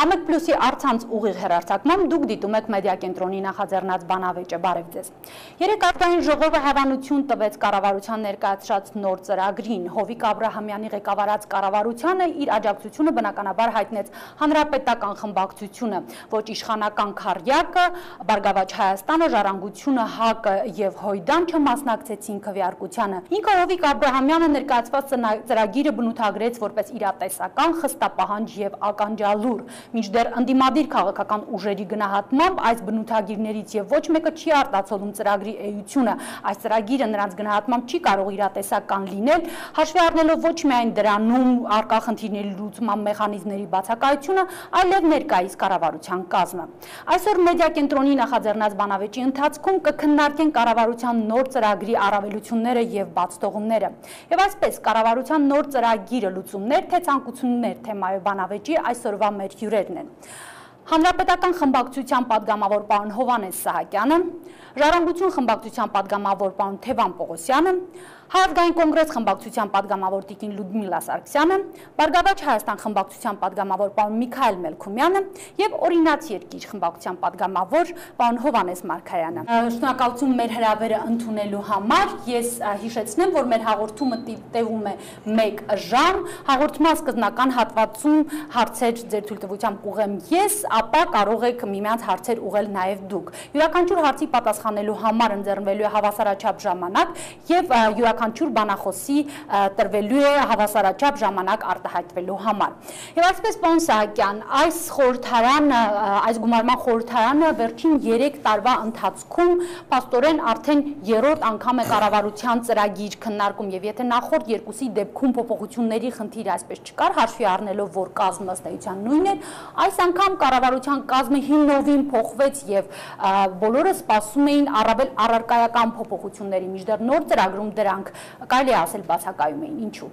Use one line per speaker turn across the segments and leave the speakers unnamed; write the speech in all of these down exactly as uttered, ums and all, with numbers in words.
Համեկ պլյուսի առցանց ուղիղ հեռարձակմամբ դուք դիտում եք մեդիա կենտրոնի նախաձեռնած բանավեճը, բարև ձեզ։ Երեկ ազգային ժողովը հավանություն տվեց կառավարության ներկայացրած նոր ծրագրին։ Հովիկ Աբրահամյանի ղեկավարած կառավարությանը իր աջակցությունը բնականաբար հայտնեց հանրապետական խմբակցությունը, ոչ իշխանական քառյակը, Բարգավաճ Հայաստանը, Ժառանգությունը, ՀԱԿ-ը եւ Հույդանչը մասնակցեցին քվեարկությանը։ Ինքը Հովիկ Աբրահամյանը ներկայացված ծրագիրը բնութագրեց որպես իրատեսական, խստապահանջ եւ ականջալուր։ Մինչդեռ ընդդիմադիր քաղաքական ուժերի գնահատմամբ այս բնութագիրներից եւ ոչ մեկը չի արտացոլում ծրագրի էությունը, այս ծրագիրը նրանց գնահատմամբ չի կարող իրատեսական լինել, հաշվի առնելով ոչ միայն դրանում առկա խնդիրների լուծման մեխանիզմների բացակայությունը, այլև ներկայիս կառավարության կազմը։ Այսօր մեդիա կենտրոնի նախաձեռնած բանավեճի ընթացքում կքննարկեն կառավարության նոր ծրագրի առավելությունները եւ բացթողումները։ Եվ այսպես կառավարության նոր ծրագիրը լուծումներ թե ցանկություններ թեմայով բանավեճի այսօրվա մեր հյուրերն են։ Հանրապետական խմբակցության падգամավոր պարոն Հովհաննես Սահակյանը, Ժառանգություն խմբակցության падգամավոր պարոն Թևան Պողոսյանը, Հայազգային կոնգրես խմբակցության падգամավոր տիկին Լյուդմիլա Սարգսյանը, Բարգավաճ Հայաստան խմբակցության падգամավոր պարոն Միքայել Մելքումյանը եւ Օրինաց երկիր խմբակցության падգամավոր պարոն Հովհաննես Մարգարյանը։ Շնորհակալություն մեր հրավերը ընդունելու համար։ Ես հիշեցնեմ, որ մեր հաղորդումը տևում է մեկ ժամ։ Հաղորդման սկզբնական հատվածում հարցեր ձեր թույլտվությամբ կուղեմ ես, ապա կարող եք միմյանց հարցեր ուղղել նաեւ դուք։ Յուրաքանչյուր հարցի պատասխանելու համար ընձեռնվելու է հավասարաչափ ժամանակ եւ յուրաքանչյուր բանախոսի տրվելու է հավասարաչափ ժամանակ արտահայտվելու համար։ Եվ այսպես պարոն Սահակյան, այս խորհրդարանը, այս գումարման խորհրդարանը վերջին երեք տարվա ընթացքում փաստորեն արդեն երրորդ անգամ է կառավարության ծրագիր քննարկում եւ եթե նախորդ երկուսի դեպքում փոփոխությունների խնդիր այսպես չկար, հաշվի առնելով որ կազմը ըստ էության նույնն էր, այս անգամ կառավարության կազմը հիմնովին փոխվեց եւ բոլորը սպասում էին առավել առարկայական փոփոխությունների, մինչդեռ նոր ծրագրում դրանք կարելի է ասել բացակայում էին, ինչու։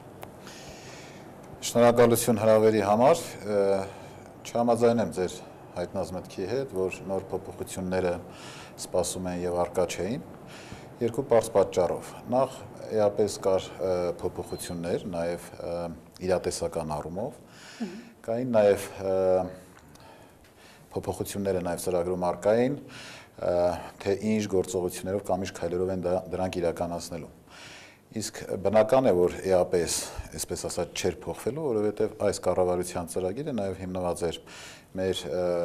Շնորհակալություն հրավերի համար, չհամաձայնեմ ձեր հայտնած մտքի հետ, որ նոր փոփոխությունները սպասում են եւ առկա չէին, երկու պարզ պատճառով։ Նախ էապես կար փոփոխություններ, նաեւ իրատեսական առումով, կային նաեւ փոփոխությունները նաեւ ծրագրում առկա էին, թե ինչ գործողություններով կամ ինչ քայլերով են դրանք իրականացնելու։ Իսկ բնական է, որ էապես, այսպես ասած, չէր փոխվելու, որովհետև այս կառավարության ծրագիրը նաև հիմնված էր մեր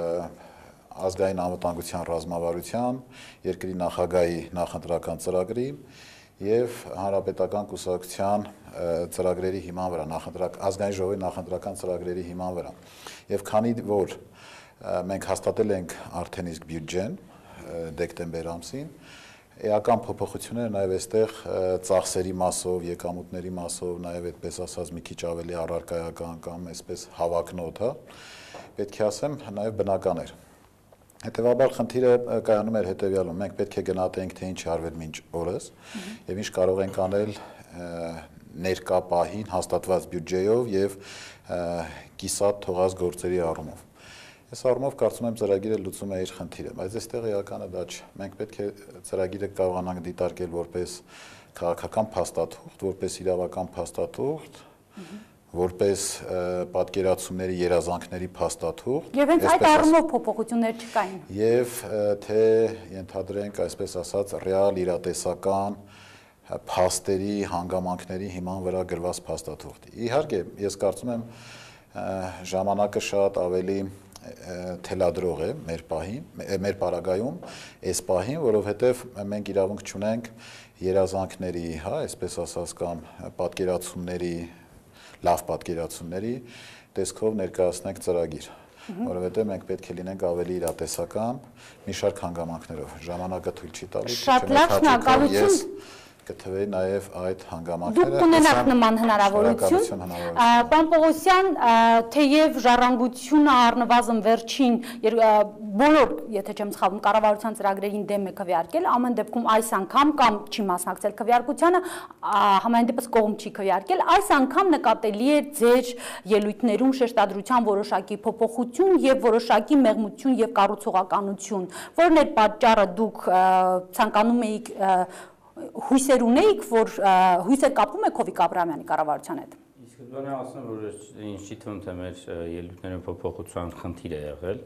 ազգային անվտանգության ռազմավարության, երկրի նախագահի նախընտրական ծրագրի եւ հանրապետական կուսակցության ծրագրերի հիման վրա, ազգային ժողովի նախընտրական ծրագրերի հիման վրա։ Եվ քանի որ մենք հաստատել ենք արդեն իսկ բյուջեն դեկտեմբեր ամսին, էական փոփոխությունները նաև այստեղ ծախսերի մասով, եկամուտների մասով, նաև այդպես ասած մի քիչ ավելի առարկայական կամ այսպես հավակնոտ, հա, պետք է ասեմ, նաև բնական էր։ Հետևաբար խնդիրը կայանում էր հետևյալում, մենք պետք է գնահատենք, թե ինչ արվել մինչ օրս եւ ինչ կարող ենք անել ներկա պահին հաստատված բյուջեով եւ կիսատ թողած գործերի առումով։ Այս առումով կարծում եմ ծրագիրը լուծում է իր խնդիրը, բայց այստեղ էականը դա չէ։ Մենք պետք է ծրագիրը կարողանանք դիտարկել որպես քաղաքական փաստաթուղթ, որպես իրավական փաստաթուղթ, որպես պատկերացումների երազանքների փաստաթուղթ։
Եվ հենց այդ առումով փոփոխություններ չկային։ Եվ
թե ենթադրենք, այսպես ասած, ռեալ իրատեսական փաստերի, հանգամանքների հիման վրա գրված փաստաթուղթ։ Իհարկե, ես կարծում եմ ժամանակը շատ ավելի թելադրող է մեր պահին, մեր պարագայում, այս պահին, որովհետև մենք իրավունք չունենք երազանքների, հա, այսպես ասած կամ պատկերացումների, լավ պատկերացումների տեսքով ներկայացնենք ծրագիր, որովհետև մենք պետք է լինենք ավելի իրատեսական մի շարք հանգամանքներով, ժամանակը թույլ չի տալիս,
շատ լավ, շնորհակալություն։
կթվեի նաև այդ հանգամանքները։
Դուք ունենաք նման հնարավորություն։ Պարոն Պողոսյան, թեև Ժառանգությունը առնվազն վերջին բոլոր, եթե չեմ սխալվում, կառավարության ծրագրերին դեմ է քվեարկել, ամեն դեպքում այս անգամ կամ չի մասնակցել քվեարկությանը, համայն դեպս կողմ չի քվեարկել, այս անգամ նկատելի է ձեր ելույթներում շեշտադրության որոշակի փոփոխություն եւ որոշակի մեղմություն եւ կառուցողականություն, որն էր պատճառը դուք ցանկանում էիք հույսեր ունեիք, որ հույսեր կապում եք Հովիկ Աբրահամյանի կառավարության հետ։
Իսկ Բանը ասեմ, որ ինձ չի թվում, թե մեր ելույթներում փոփոխության խնդիր է եղել։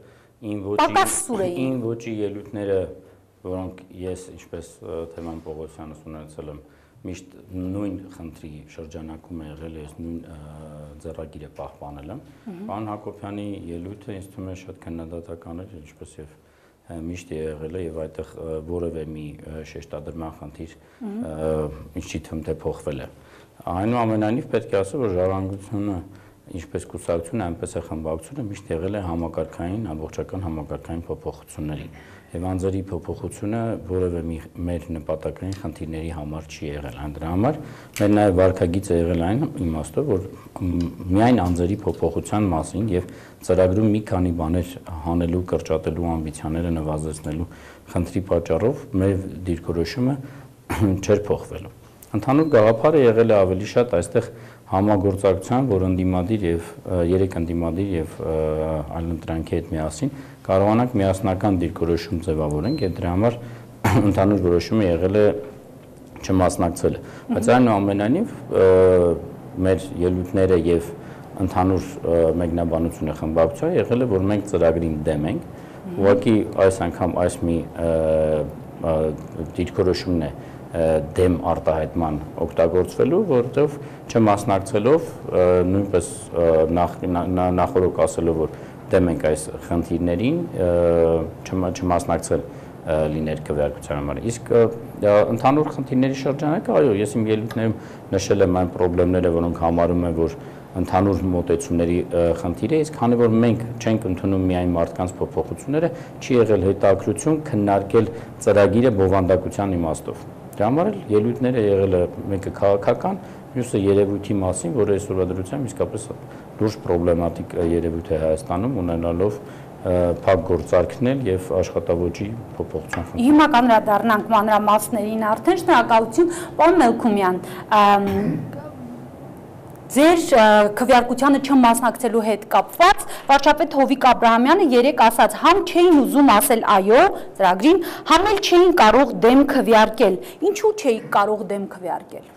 Ին ոճի ելույթները, որոնք ես, ինչպես Թեման Պողոսյանս ունեցել եմ, միշտ նույն խնդրի շրջանակում է եղել, ես նույն ձեռագիրը պահպանել եմ։ Պարոն Հակոբյանի ելույթը ինձ թվում է շատ քննադատական էր, ինչպես եւ միշտ է եղել է եւ այդտեղ որևէ մի շեշտադրման խնդիր ինձ չի թվում, թե փոխվել է։ Այնուամենայնիվ պետք է ասել, որ ժառանգությունը ինչպես կուսակցությունը, այնպես է խմբակցությունը միշտ եղել է համակարգային, ամբողջական համակարգային փոփոխությունների եւ անձերի փոփոխությունը որևէ մեր նպատակային խնդիրների համար չի եղել։ Այն դրա համար մեր նաեւ վարկագիծը եղել այն իմաստով, որ միայն անձերի փոփոխության մասին եւ ծրագրում մի քանի բաներ հանելու, կրճատելու ամբիցիաները նվազեցնելու խնդրի պատճառով մեր դիրքորոշումը չէր փոխվելու։ Ընդհանուր գաղափարը եղել է ավելի շատ այստեղ համագործակցության, որ ընդդիմադիր եւ երեք ընդդիմադիր եւ այլընտրանքի հետ միասին կարողանանք միասնական դիրքորոշում ձևավորենք եւ դրա համար ընդհանուր որոշումը եղել է չմասնակցելը։ Բայց այնուամենայնիվ մեր ելույթները եւ ընդհանուր մեկնաբանությունը խմբակցության եղել է, որ մենք ծրագրին դեմ ենք, ուղղակի այս անգամ այս մի դիրքորոշումն է դեմ արտահայտման օգտագործվելու, որովհետև չմասնակցելով նույնպես նախորդ ասելով, որ դեմ ենք այս խնդիրներին, չմասնակցել լիներ քվեարկության համար։ Իսկ ընդհանուր խնդիրների շրջանակը, այո, ես իմ ելույթներում նշել եմ այն խնդիրները, որոնք համարում եմ, որ ընդհանուր մոտեցումների խնդիր է, իսկ քանի որ մենք չենք ընդունում միայն մարդկանց փոփոխությունները, չի եղել հետաքրություն քննարկել ծրագիրը բովանդակության իմաստով։ Դրա համար էլ ելույթները եղել է մեկը քաղաքական, մյուսը երևույթի մասին, որը այսօրվա դրությամբ իսկապես լուրջ պրոբլեմատիկ երևույթ է Հայաստանում, ունենալով փակ գործարքներ եւ աշխատավոճի փոփոխության խնդիր։
Հիմա կանդրադառնանք մանրամասներին արդեն, շնորհակալություն, պարոն Մելքումյան, ձեր քվեարկությանը չմասնակցելու հետ կապված վարչապետ Հովիկ Աբրահամյանը երեք ասաց, համ չէին ուզում ասել այո ծրագրին, համ էլ չէին կարող դեմ քվեարկել։ Ինչու չէիք կարող դեմ քվեարկել։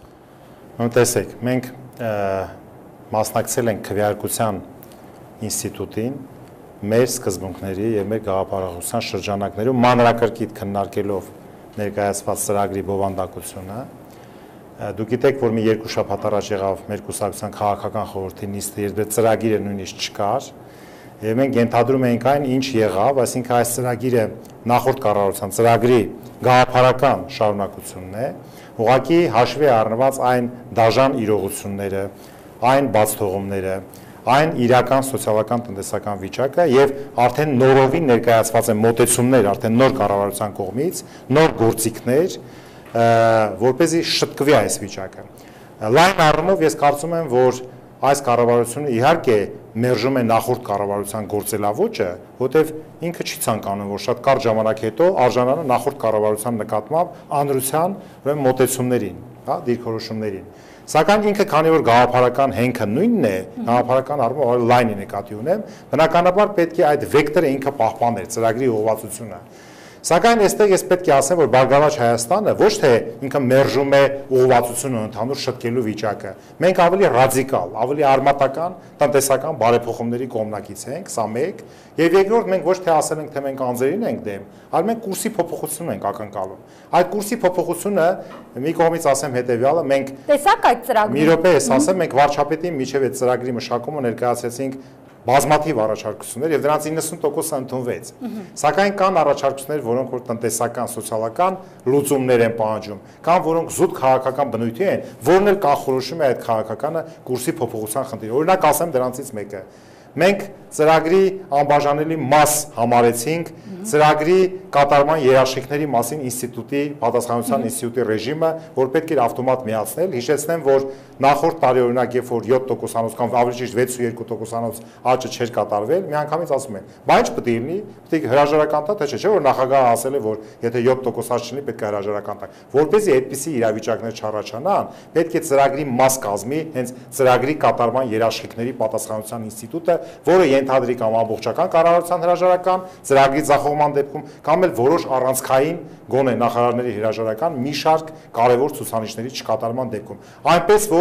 Տեսեք, մենք մասնակցել ենք քվեարկության ինստիտուտին մեր սկզբունքների եւ մեր գաղափարախոսության շրջանակներում մանրակրկիտ քննարկելով ներկայացված ծրագրի բովանդակությունը։ Դուք գիտեք, որ մի երկու շաբաթ առաջ եղավ մեր կուսակցության քաղաքական խորհրդի նիստը, երբ ծրագիրը նույնիսկ չկար, եւ մենք ենթադրում էինք այն, ինչ եղավ, այսինքն այս ծրագիրը նախորդ կառավարության ծրագրի գաղափարական շարունակությունն է, ուղղակի հաշվի առնված այն դաժան իրողությունները, այն բացթողումները, այն իրական սոցիալական տնտեսական վիճակը եւ արդեն նորովին ներկայացված են մոտեցումներ արդեն նոր կառավարության կողմից, նոր գործիքներ, որպեսզի շտկվի այս վիճակը։ Լայն առումով ես կարծում եմ, որ այս կառավարությունը իհարկե մերժում է նախորդ կառավարության գործելավոճը, որտեղ ինքը չի ցանկանում, որ շատ կարճ ժամանակ հետո արժանանա նախորդ կառավարության նկատմամբ անրության մոտեցումներին, հա, դիրքորոշումներին։ Սակայն ինքը քանի որ գաղափարական հենքը նույնն է, գաղափարական առումով լայն է նկատի ունեմ, բնականաբար պետք է այդ վեկտորը ինքը պահպաներ, ծրագրի ուղղվածությունը։ Սակայն այստեղ ես պետք է ասեմ, որ Բարգավաճ Հայաստանը ոչ թե ինքը մերժում է ուղղվածությունը ընդհանուր շտկելու վիճակը։ Մենք ավելի ռադիկալ, ավելի արմատական տնտեսական բարեփոխումների կողմնակից ենք, սա մեկ, եւ երկրորդ մենք ոչ թե ասել ենք, թե մենք անձերին ենք դեմ, այլ մենք կուրսի փոփոխություն ենք ակնկալում։ Այդ կուրսի փոփոխությունը մի կողմից ասեմ հետեւյալը, մենք
տեսակ այդ ծրագրը։
Մի րոպե ես ասեմ, մենք վարչապետի միջև այդ ծրագրի մշակումը ներկայացրեցինք բազմաթիվ առաջարկություններ եւ դրանց իննսուն տոկոսը ընդունվեց։ Սակայն կան առաջարկություններ, որոնք որ տնտեսական, սոցիալական լուծումներ են պահանջում, կան որոնք զուտ քաղաքական բնույթի են, որն էլ կանխորոշում է այդ քաղաքականը կուրսի փոփոխության խնդիրը։ Օրինակ ասեմ դրանցից մեկը։ Մենք ծրագրի անբաժանելի մաս համարեցինք ծրագրի կատարման երաշխիքների մասին ինստիտուտի, պատասխանատվության ինստիտուտի ռեժիմը, որ պետք էր ավտոմատ միացնել։ Հիշեցնեմ, որ նախորդ տարի օրինակ, երբ որ յոթ տոկոսանոց կամ ավելի ճիշտ վեցուերկու տոկոսանոց աճը չէր կատարվել, միանգամից ասում են, բայց պետք է լինի, պետք է հրաժարական տա, թե չէ, չէ՞ որ նախագահը ասել է, որ եթե յոթ տոկոս աճ չլինի, պետք է հրաժարական տա։ Որպեսզի այդպիսի իրավիճակներ չառաջանան, պետք է ծրագրի մաս կազմի հենց ծրագրի կատարման երաշխիքների պատասխանատվության ինստիտուտը, որը ենթադրի կամ ամբողջական կառավարության հրաժարական, ծրագրի ձախողման դեպքում կամ էլ որոշ առանցքային գոնե նախարարների հրաժարական մի շարք կարևոր ցուցանիշների չկատարման դեպքում։ Այնպես որ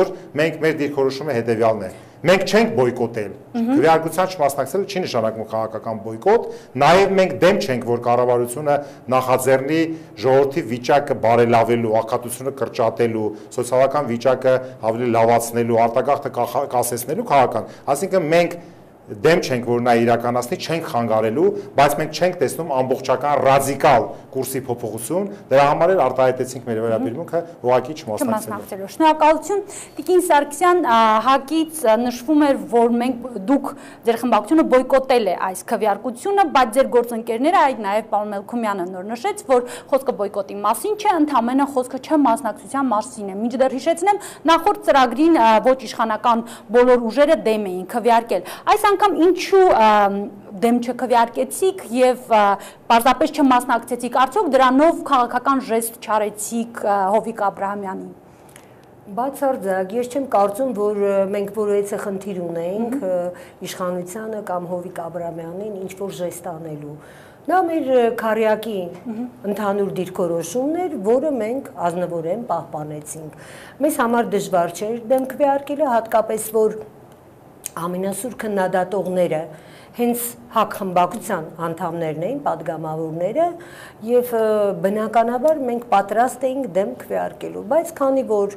որ մենք մեր դիրքորոշումը հետևյալն է։ Մենք չենք բոյկոտել։ Քվեարկության չմասնակցելը չի նշանակում քաղաքական բոյկոտ, նաև մենք դեմ չենք, որ կառավարությունը նախաձեռնի ժողովրդի վիճակը բարելավելու, աղքատությունը կրճատելու, սոցիալական վիճակը ավելի լավացնելու, արտագաղթը կասեցնելու քաղաքական։ Այսինքն մենք դեմ չենք, որ նա իրականացնի, չենք խանգարելու, բայց մենք չենք տեսնում ամբողջական ռադիկալ կուրսի փոփոխություն, դրա համար էլ արտահայտեցինք մեր վերաբերմունքը ուղղակի չմասնակցելու։
Շնորհակալություն։ Տիկին Սարգսյան, ՀԱԿ-ից նշվում էր, որ մենք դուք ձեր խմբակցությունը բոյկոտել է այս քվեարկությունը, բայց ձեր գործընկերները, այդ նաև պարոն Մելքումյանը նոր նշեց, որ խոսքը բոյկոտի մասին չէ, ընդհանրապես խոսքը չմասնակցության մասին է։ Մինչդեռ հիշեցնեմ, նախորդ ծրագրին ոչ իշխանական բոլոր ուժերը դեմ էին քվեարկել։ Այս անգամ ինչու դեմ չքվեարկեցիք եւ պարզապես չմասնակցեցիք, արդյոք դրանով քաղաքական ժեստ չարեցիք Հովիկ Աբրահամյանին։
Բացարձակ, ես չեմ կարծում, որ մենք որևէ խնդիր ունենք իշխանությանը կամ Հովիկ Աբրահամյանին ինչ որ ժեստ անելու։ Նա մեր քարյակի ընդհանուր դիրքորոշումն էր, որը մենք ազնվորեն պահպանեցինք։ Մեզ համար դժվար չէր դեմ քվեարկելը, հատկապես որ ամենասուր քննադատողները հենց ՀԱԿ խմբակցության անդամներն էին, падգամավորները, եւ բնականաբար մենք պատրաստ էինք դեմ քվեարկելու, բայց քանի որ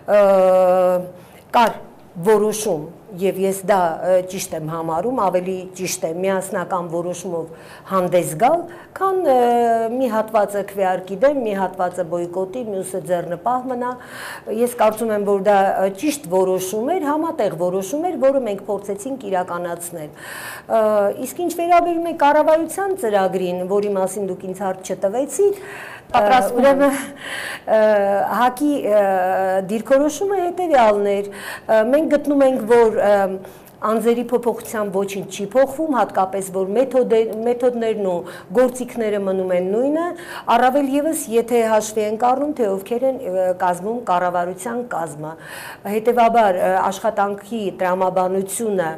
կար որոշում եւ ես դա ճիշտ եմ համարում, ավելի ճիշտ է միասնական որոշումով հանդես գալ, քան մի հատվածը քվեարկի դեմ, մի հատվածը բոյկոտի, մյուսը ձեռնպահ մնա։ Ես կարծում եմ, որ դա ճիշտ որոշում էր, համատեղ որոշում էր, որը մենք փորձեցինք իրականացնել։ Իսկ ինչ վերաբերում է կառավարության ծրագրին, որի մասին դուք ինձ հարց չտվեցիք, ուրեմն ՀԱԿ-ի դիրքորոշումը հետևյալն էր։ Մենք գտնում ենք, որ անձերի փոփոխության ոչինչ չի փոխվում, հատկապես որ մեթոդներն ու գործիքները մնում են նույնը, առավել եւս եթե հաշվի ենք առնում, թե ովքեր են կազմում կառավարության կազմը։ Հետևաբար աշխատանքի տրամաբանությունը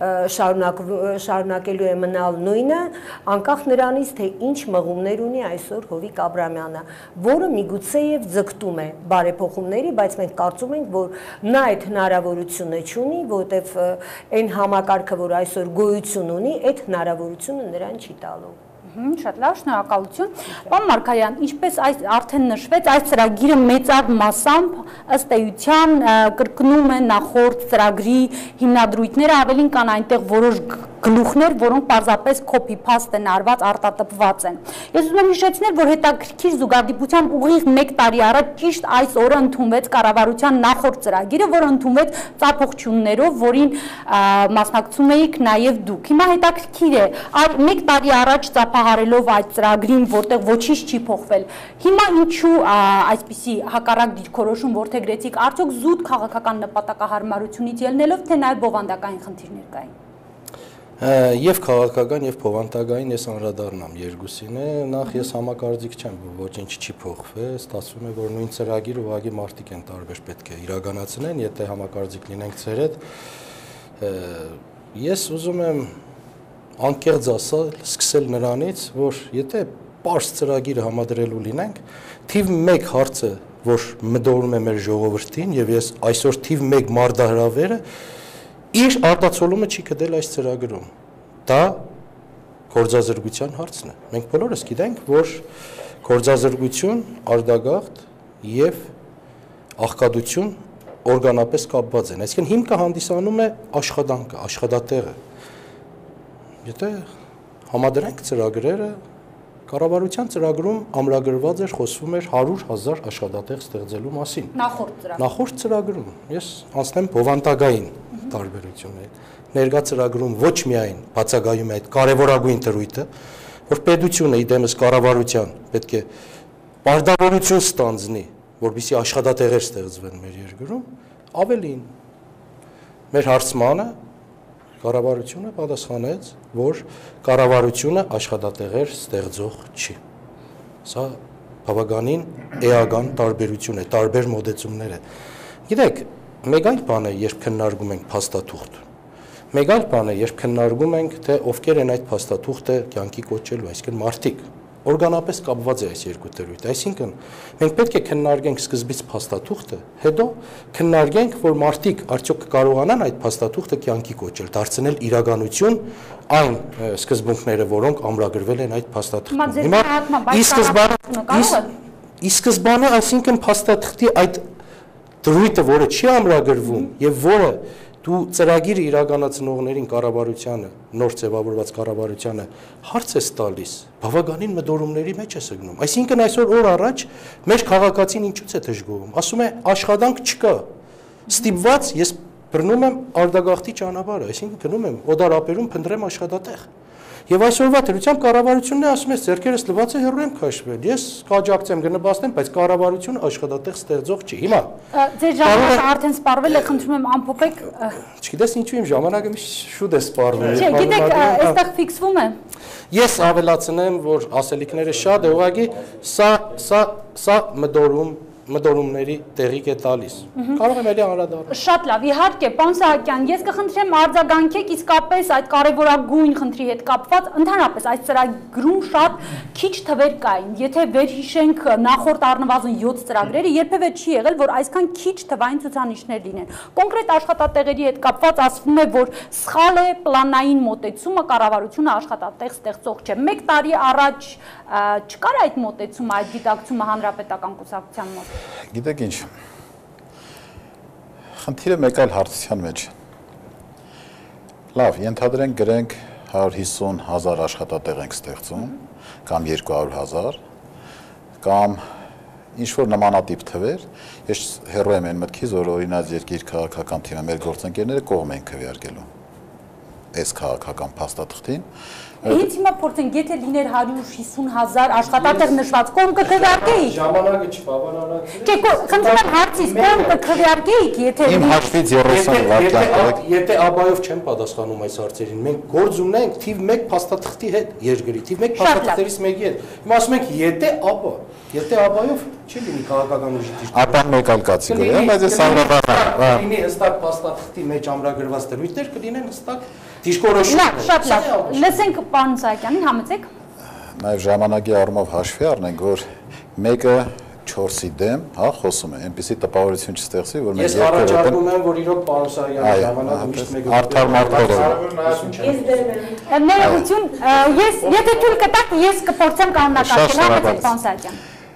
շարունակելու է մնալ նույնը, անկախ նրանից, թե ինչ մղումներ ունի այսօր Հովիկ Աբրահամյանը, որը միգուցեև ձգտում է բարեփոխումների, բայց մենք կարծում ենք, որ նա այդ հնարավորությունը չունի, որտեվ այն համակարգը, որ այսօր գոյություն ունի, այդ հնարավորությունը նրան չի տալու։
Շատ լավ, շնորհակալություն։ Պարոն Մարգարյան, ինչպես արդեն նշվեց, այս ծրագիրը մեծավ մասամբ ըստ էության կրկնում է նախորդ ծրագրի հիմնադրույթները, ավելին կան այնտեղ որոշ գլուխներ, որոնք պարզապես copy-paste են արված, արտատպված են։ Ես ուզում եմ հիշեցնել, որ հետաքրքիր զուգադիպությամբ ուղիղ մեկ տարի առաջ ճիշտ այս օրը ընդունվեց կառավարության նախորդ ծրագիրը, որը ընդունվեց ծափողջուններով, որին մասնակցում էիք նաև դուք։ Հիմա հետաքրքիր է, մեկ տարի առաջ ծափահարելով այդ ծրագրին, որտեղ ոչինչ չի փոխվել, հիմա ինչու այսպիսի հակառակ դիրքորոշում որդեգրեցիք, արդյոք զուտ քաղաքական նպատակահարմարությունից ելնելով, թե նաև բովանդակային խնդիրներ կային։
Եվ քաղաքական եւ փոխանցագային ես անդրադառնամ երկուսին է, նախ ես համակարծիք չեմ, որ ոչինչ չի փոխվել, ստացվում է, որ նույն ծրագիրը ուղղակի մարդիկ են տարբեր պետք է իրականացնեն, եթե համակարծիք լինենք ձեր հետ։ Ես ուզում եմ անկեղծ ասել, սկսել նրանից, որ եթե պարզ ծրագիրը համադրելու լինենք, թիվ մեկ հարցը, որ մտորում է մեր ժողովրդին եւ ես այսօր թիվ մեկ մարդահրավերը իր արտացոլումը չի գտել այս ծրագրում։ Դա գործազրկության հարցն է։ Մենք բոլորս գիտենք, որ գործազրկություն, արտագաղթ եւ աղքատություն օրգանապես կապված են։ Այսինքն հիմքը հանդիսանում է աշխատանքը, աշխատատեղը։ Եթե համադրենք ծրագրերը, կառավարության ծրագրում ամրագրված էր, խոսվում էր հարյուր հազար աշխատատեղ ստեղծելու մասին։
Նախորդ ծրագրում։
Նախորդ ծրագրում։ Ես անցնեմ բովանդակային տարբերություններին։ Ներկա ծրագրում ոչ միայն բացակայում է այդ կարևորագույն դրույթը, որ պետությունը իդեմս կառավարության պետք է պարտավորություն ստանձնի, որպեսզի աշխատատեղեր ստեղծվեն մեր երկրում, ավելին մեր հարցմանը կառավարությունը պատասխանեց, որ կառավարությունը աշխատատեղեր ստեղծող չի։ Սա բավականին էական տարբերություն է, տարբեր մոտեցումներ է։ Գիտեք, մեկ այլ բան է, երբ քննարկում ենք փաստաթուղթ։ Մեկ այլ բան է, երբ քննարկում ենք, թե ովքեր են այդ փաստաթուղթը կյանքի կոչելու, այսինքն մարդիկ, օրգանապես կապված է այս երկու տերույթը, այսինքն մենք պետք է քննարկենք սկզբից փաստաթուղթը, հետո քննարկենք, որ մարդիկ արդյոք կարողանան այդ փաստաթուղթը կյանքի կոչել, դարձնել իրականություն այն սկզբունքները, որոնք ամրագրվել են այդ փաստաթղթում։ Հիմա ի սկզբանե, այսինքն փաստաթղթի այդ դրույթը, որը չի ամրագրվում եւ որը դու ծրագիրը իրականացնողներին կառավարությանը, նոր ձևավորված կառավարությանը հարց ես տալիս, բավականին մտորումների մեջ ես գնում։ Այսինքն այսօր օր առաջ մեր քաղաքացին ինչու՞ց է դժգոհում։ Ասում է աշխատանք չկա։ Ստիպված ես բռնում եմ արդագաղթի ճանապարհը, այսինքն գնում եմ օդարապերում փնտրեմ աշխատատեղ։ Եվ այսօրվա դրությամբ կառավարությունն է ասում է ձեռքերս լվացը հեռու եմ քաշվել։ Ես կաջակցեմ կնպաստեմ, բայց կառավարությունը աշխատատեղ ստեղծող չի։ Հիմա
ձեր ժամանակը արդեն սպառվել է, խնդրում եմ ամփոփեք։
Չգիտես ինչու իմ ժամանակը միշտ շուտ է սպառվում։
Չէ, գիտեք, այստեղ ֆիքսվում է։
Ես ավելացնեմ, որ ասելիքները շատ է, ուղղակի սա սա սա մտորում մտորումների տեղիք է տալիս։ Կարող եմ էլի անդրադառնալ։
Շատ լավ, իհարկե, պարոն Սահակյան, ես կխնդրեմ արձագանքեք իսկապես այդ կարևորագույն խնդրի հետ կապված, ընդհանրապես այս ծրագրում շատ քիչ թվեր կային։ Եթե վերհիշենք նախորդ առնվազն յոթ ծրագրերը, երբևէ չի եղել, որ այսքան քիչ թվային ցուցանիշներ լինեն։ Կոնկրետ աշխատատեղերի հետ կապված ասվում է, որ սխալ է պլանային մոտեցումը, կառավարությունը աշխատատեղ ստեղծող չէ։ Մեկ տարի առաջ չկար այդ մոտեցումը, այդ գիտակցումը հանրապետական կուսակցության մոտ։
Գիտեք ինչ, խնդիրը մեկ այլ հարցության մեջ։ Լավ, ենթադրենք գրենք հարյուր հիսուն հազար աշխատատեղ ենք ստեղծում, կամ երկու հարյուր հազար, կամ ինչ-որ նմանատիպ թվեր, ես հեռու եմ այն մտքից, որ օրինակ երկիր քաղաքական թիմը մեր գործընկերները կողմ են քվեարկելու այս քաղաքական փաստաթղթին։
Հենց հիմա փորձենք, եթե լիներ հարյուր հիսուն հազար աշխատատեղ նշված, կողմ կքվեարկեիք։
Ժամանակը չբավարարացրեք։
Չէ, խնդրում եմ հարցից, կողմ կքվեարկեիք, եթե
Իմ հաշվից երեսուն վայրկյան տվեք։
Եթե աբայով չեմ պատասխանում այս հարցերին, մենք գործ ունենք թիվ մեկ փաստաթղթի հետ երկրի, թիվ մեկ փաստաթղթերից մեկի հետ։ Հիմա ասում ենք, եթե աբա, եթե աբայով չի լինի քաղաքական ուժի դիրք։
Ապա մեկ այլ կատեգորիա, բայց ես անդրադառնամ։
Լինի հստակ փաստաթղթի մեջ ամրագրված դրույթներ կլինեն հստակ դիրքորոշումներ։
Շատ լավ։ Լսենք պարոն Սահակյանին, համեցեք։
Նաև ժամանակի առումով հաշվի առնենք, որ մեկը չորսի դեմ, հա, խոսում է, այնպեսի տպավորություն չստեղծվի, որ
մենք երկրորդ ես առաջարկում եմ, որ իրոք պարոն Սահակյանի ժամանակը միշտ մեկը
արդար մարդկով
Ես դեմ եմ։
Ներողություն, ես եթե թույլ կտաք, ես կփորձեմ կանոնակարգել, համեցեք պարոն Սահակյան։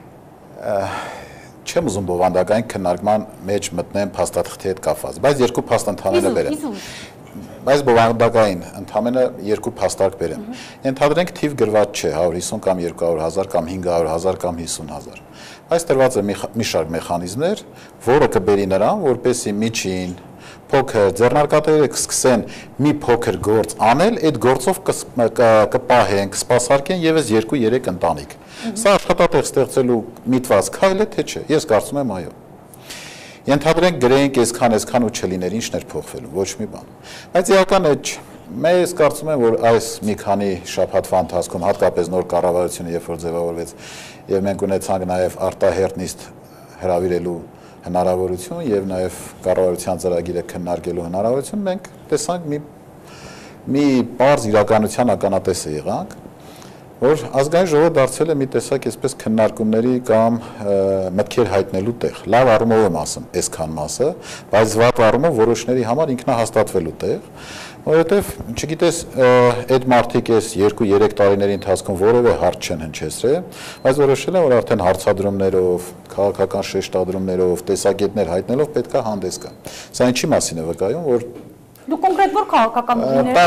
Չեմ ուզում բովանդակային քննարկման մեջ մտնեմ փաստաթղթի հետ կապված, բայց երկու փաստ ընդհանրել բերեմ։ Բայց բովանդակային ընդամենը երկու փաստարկ բերեմ։ Ենթադրենք թիվ գրված չէ հարյուր հիսուն կամ երկու հարյուր հազար կամ հինգ հարյուր հազար կամ հիսուն հազար։ Այս տրված է մի շարք մեխանիզմներ, որը կբերի նրան, որպեսզի միջին փոքր ձեռնարկատերերը կսկսեն մի փոքր գործ անել, այդ գործով կպահեն, կսպասարկեն եւս երկու երեք ընտանիք։ Սա աշխատատեղ ստեղծելու միտված քայլ է, թե չէ։ Ես կարծում եմ այո։ Ենթադրենք գրենք այսքան այսքան ու չլիներ, ինչն էր փոխվելու, ոչ մի բան։ Բայց իրական է չէ։ Ես կարծում եմ, որ այս մի քանի շաբաթվա ընթացքում, հատկապես նոր կառավարությունը, երբ որ ձևավորվեց, եւ մենք ունեցանք նաեւ արտահերտ նիստ հրավիրելու հնարավորություն եւ նաեւ կառավարության ծրագիրը քննարկելու հնարավորություն, մենք տեսանք մի մի բարձ իրականության ականատեսը եղանք, որ ազգային ժողովը դարձել է մի տեսակ այսպես քննարկումների կամ մտքեր հայտնելու տեղ։ Լավ առումով եմ ասում, այսքան մասը, բայց վատ առումով որոշների համար ինքնահաստատվելու տեղ, որովհետև չգիտես այդ մարդիկ այս երկու երեք տարիների ընթացքում որևէ հարց չեն հնչեցրել, բայց որոշել են, որ արդեն հարցադրումներով, քաղաքական շեշտադրումներով, տեսակետներ հայտնելով պետք է հանդես գա։ Սա ինչի մասին է վկայում, որ
Դու կոնկրետ որ քաղաքական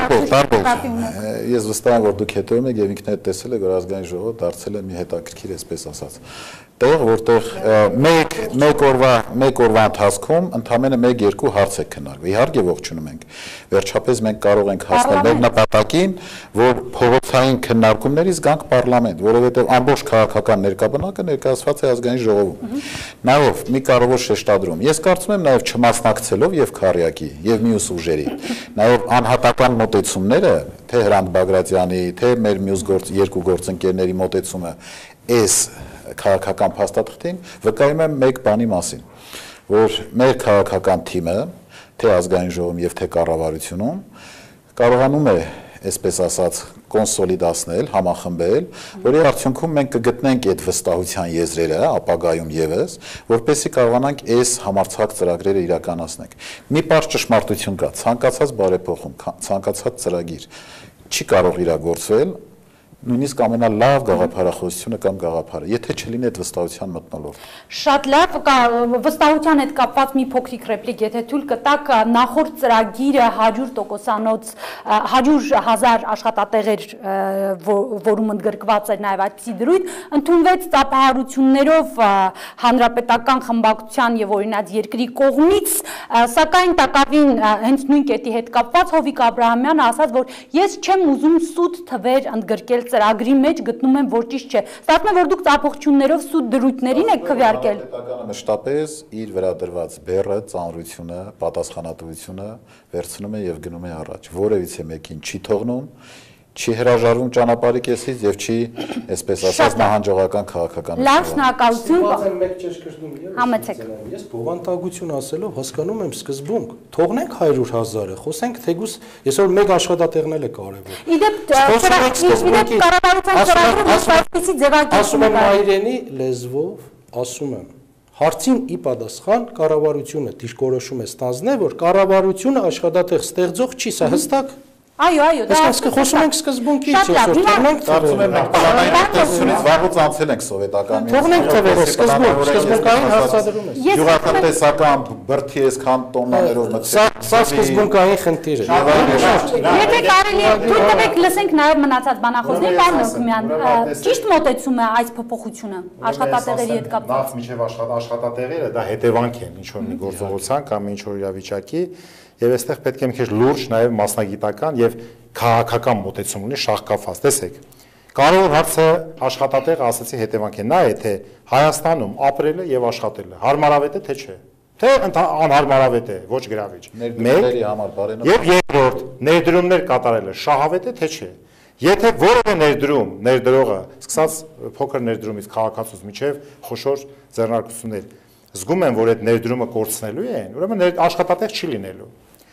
ուժներ Ես վստահ եմ, որ դուք հետևում եք եւ ինքներդ տեսել եք, որ ազգային ժողովը դարձել է մի հետաքրքիր, այսպես ասած, տեղ, որտեղ մեկ մեկ օրվա մեկ օրվա ընթացքում ընդամենը մեկ երկու հարց է քննարկվում։ Իհարկե ողջունում ենք։ Վերջապես մենք կարող ենք հասնել մեր նպատակին, որ փողոցային քննարկումներից գանք պարլամենտ, որովհետեւ ամբողջ քաղաքական ներկայբնակը ներկայացված է ազգային ժողովում։ Նաեւ մի կարևոր շեշտադրում։ Ես կարծում եմ նաեւ չմասնակցելով եւ Քարյակի եւ մյուս ուժերի Նաև անհատական մոտեցումները, թե Հրանտ Բագրատյանի, թե մեր մյուս գործ երկու գործընկերների մոտեցումը այս քաղաքական փաստաթղթին վկայում է մեկ բանի մասին, որ մեր քաղաքական թիմը, թե ազգային ժողովում եւ թե կառավարությունում կարողանում է, այսպես ասած, կոնսոլիդացնել, համախմբել, որի արդյունքում մենք կգտնենք այդ վստահության եզրերը ապագայում եւս, որպեսզի կարողանանք այս համարձակ ծրագրերը իրականացնել։ Մի պարզ ճշմարտություն կա, ցանկացած բարեփոխում, ցանկացած ծրագիր չի կարող իրագործվել նույնիսկ ամենալավ գաղափարախոսությունը կամ գաղափարը, եթե չլինի այդ վստահության մթնոլորտ։
Շատ լավ, վստահության հետ կապված մի փոքրիկ ռեպլիկ, եթե թույլ կտաք, նախորդ ծրագիրը հարյուր տոկոսանոց հարյուր հազար աշխատատեղեր, որում ընդգրկված էր նաև այդպիսի դրույթ, ընդունվեց ծափահարություններով հանրապետական խմբակցության եւ օրինաց երկրի կողմից, սակայն տակավին հենց նույն կետի հետ կապված Հովիկ Աբրահամյանը ասաց, որ ես չեմ ուզում սուտ թվեր ընդգրկել ծրագրի մեջ, գտնում եմ, որ ճիշտ չէ։ Ստացվում է, որ դուք ծափողջություններով սուտ դրույթներին եք քվեարկել։
Պետականը մշտապես իր վերադրված բեռը, ծանրությունը, պատասխանատվությունը վերցնում է եւ գնում է առաջ։ Որևիցե մեկին չի թողնում, չի հրաժարվում ճանապարհի կեսից եւ չի, այսպես ասած, նահանջողական քաղաքականություն։
Լավ, շնորհակալություն։
Մեկ ճշգրտում
Համեցեք։
Ես բովանդակություն ասելով հասկանում եմ սկզբունք։ Թողնենք հարյուր հազարը, խոսենք թեկուս այսօր մեկ աշխատատեղն էլ է կարևոր։
Իդեպ իդեպ կառավարության ծրագրում այսպիսի ձևակերպում
ասում եմ հայրենի լեզվով, ասում եմ հարցին ի պատասխան կառավարությունը դիրքորոշում է ստանձնել, որ կառավարությունը աշխատատեղ ստեղծող չի, սա հստակ։
Այո, այո,
դա այսինքն խոսում ենք սկզբունքից, այսօր թողնենք
Կարծում եմ մենք պլանային վաղուց անցել ենք սովետական
Թողնենք թվերը, սկզբունք, սկզբունքային հարցադրում է։
Գյուղատնտեսական բրդի այսքան տոննաներով մտցել։
Սա սկզբունքային խնդիր է։
Եթե կարելի է թույլ տվեք լսենք նաև մնացած բանախոսներ, պարոն Հոկումյան, ճիշտ մոտեցում է այս փոփոխությունը աշխատատեղերի հետ կապված։
Նախ միջև աշխատատեղերը դա հետևանք են ինչ որ մի գործողության կամ ինչ որ իրավիճակի եւ այստեղ պետք է մի քիչ լուրջ նաեւ մասնագիտական եւ քաղաքական մոտեցում ունի շահկապված։ Տեսեք, կարևոր հարցը աշխատատեղը ասացի հետևանք է, նա է թե Հայաստանում ապրելը եւ աշխատելը հարմարավետ է թե չէ։ Թե անհարմարավետ է, ոչ գրավիչ։
Ներդրումների համար բարենպաստ։
Եվ երկրորդ, ներդրումներ կատարելը շահավետ է թե չէ։ Եթե որևէ ներդրում, ներդրողը սկսած փոքր ներդրումից քաղաքացուց միջև խոշոր ձեռնարկություններ զգում են, որ այդ ներդրումը կորցնելու են, ուրեմն աշխատատեղ չի լինելու։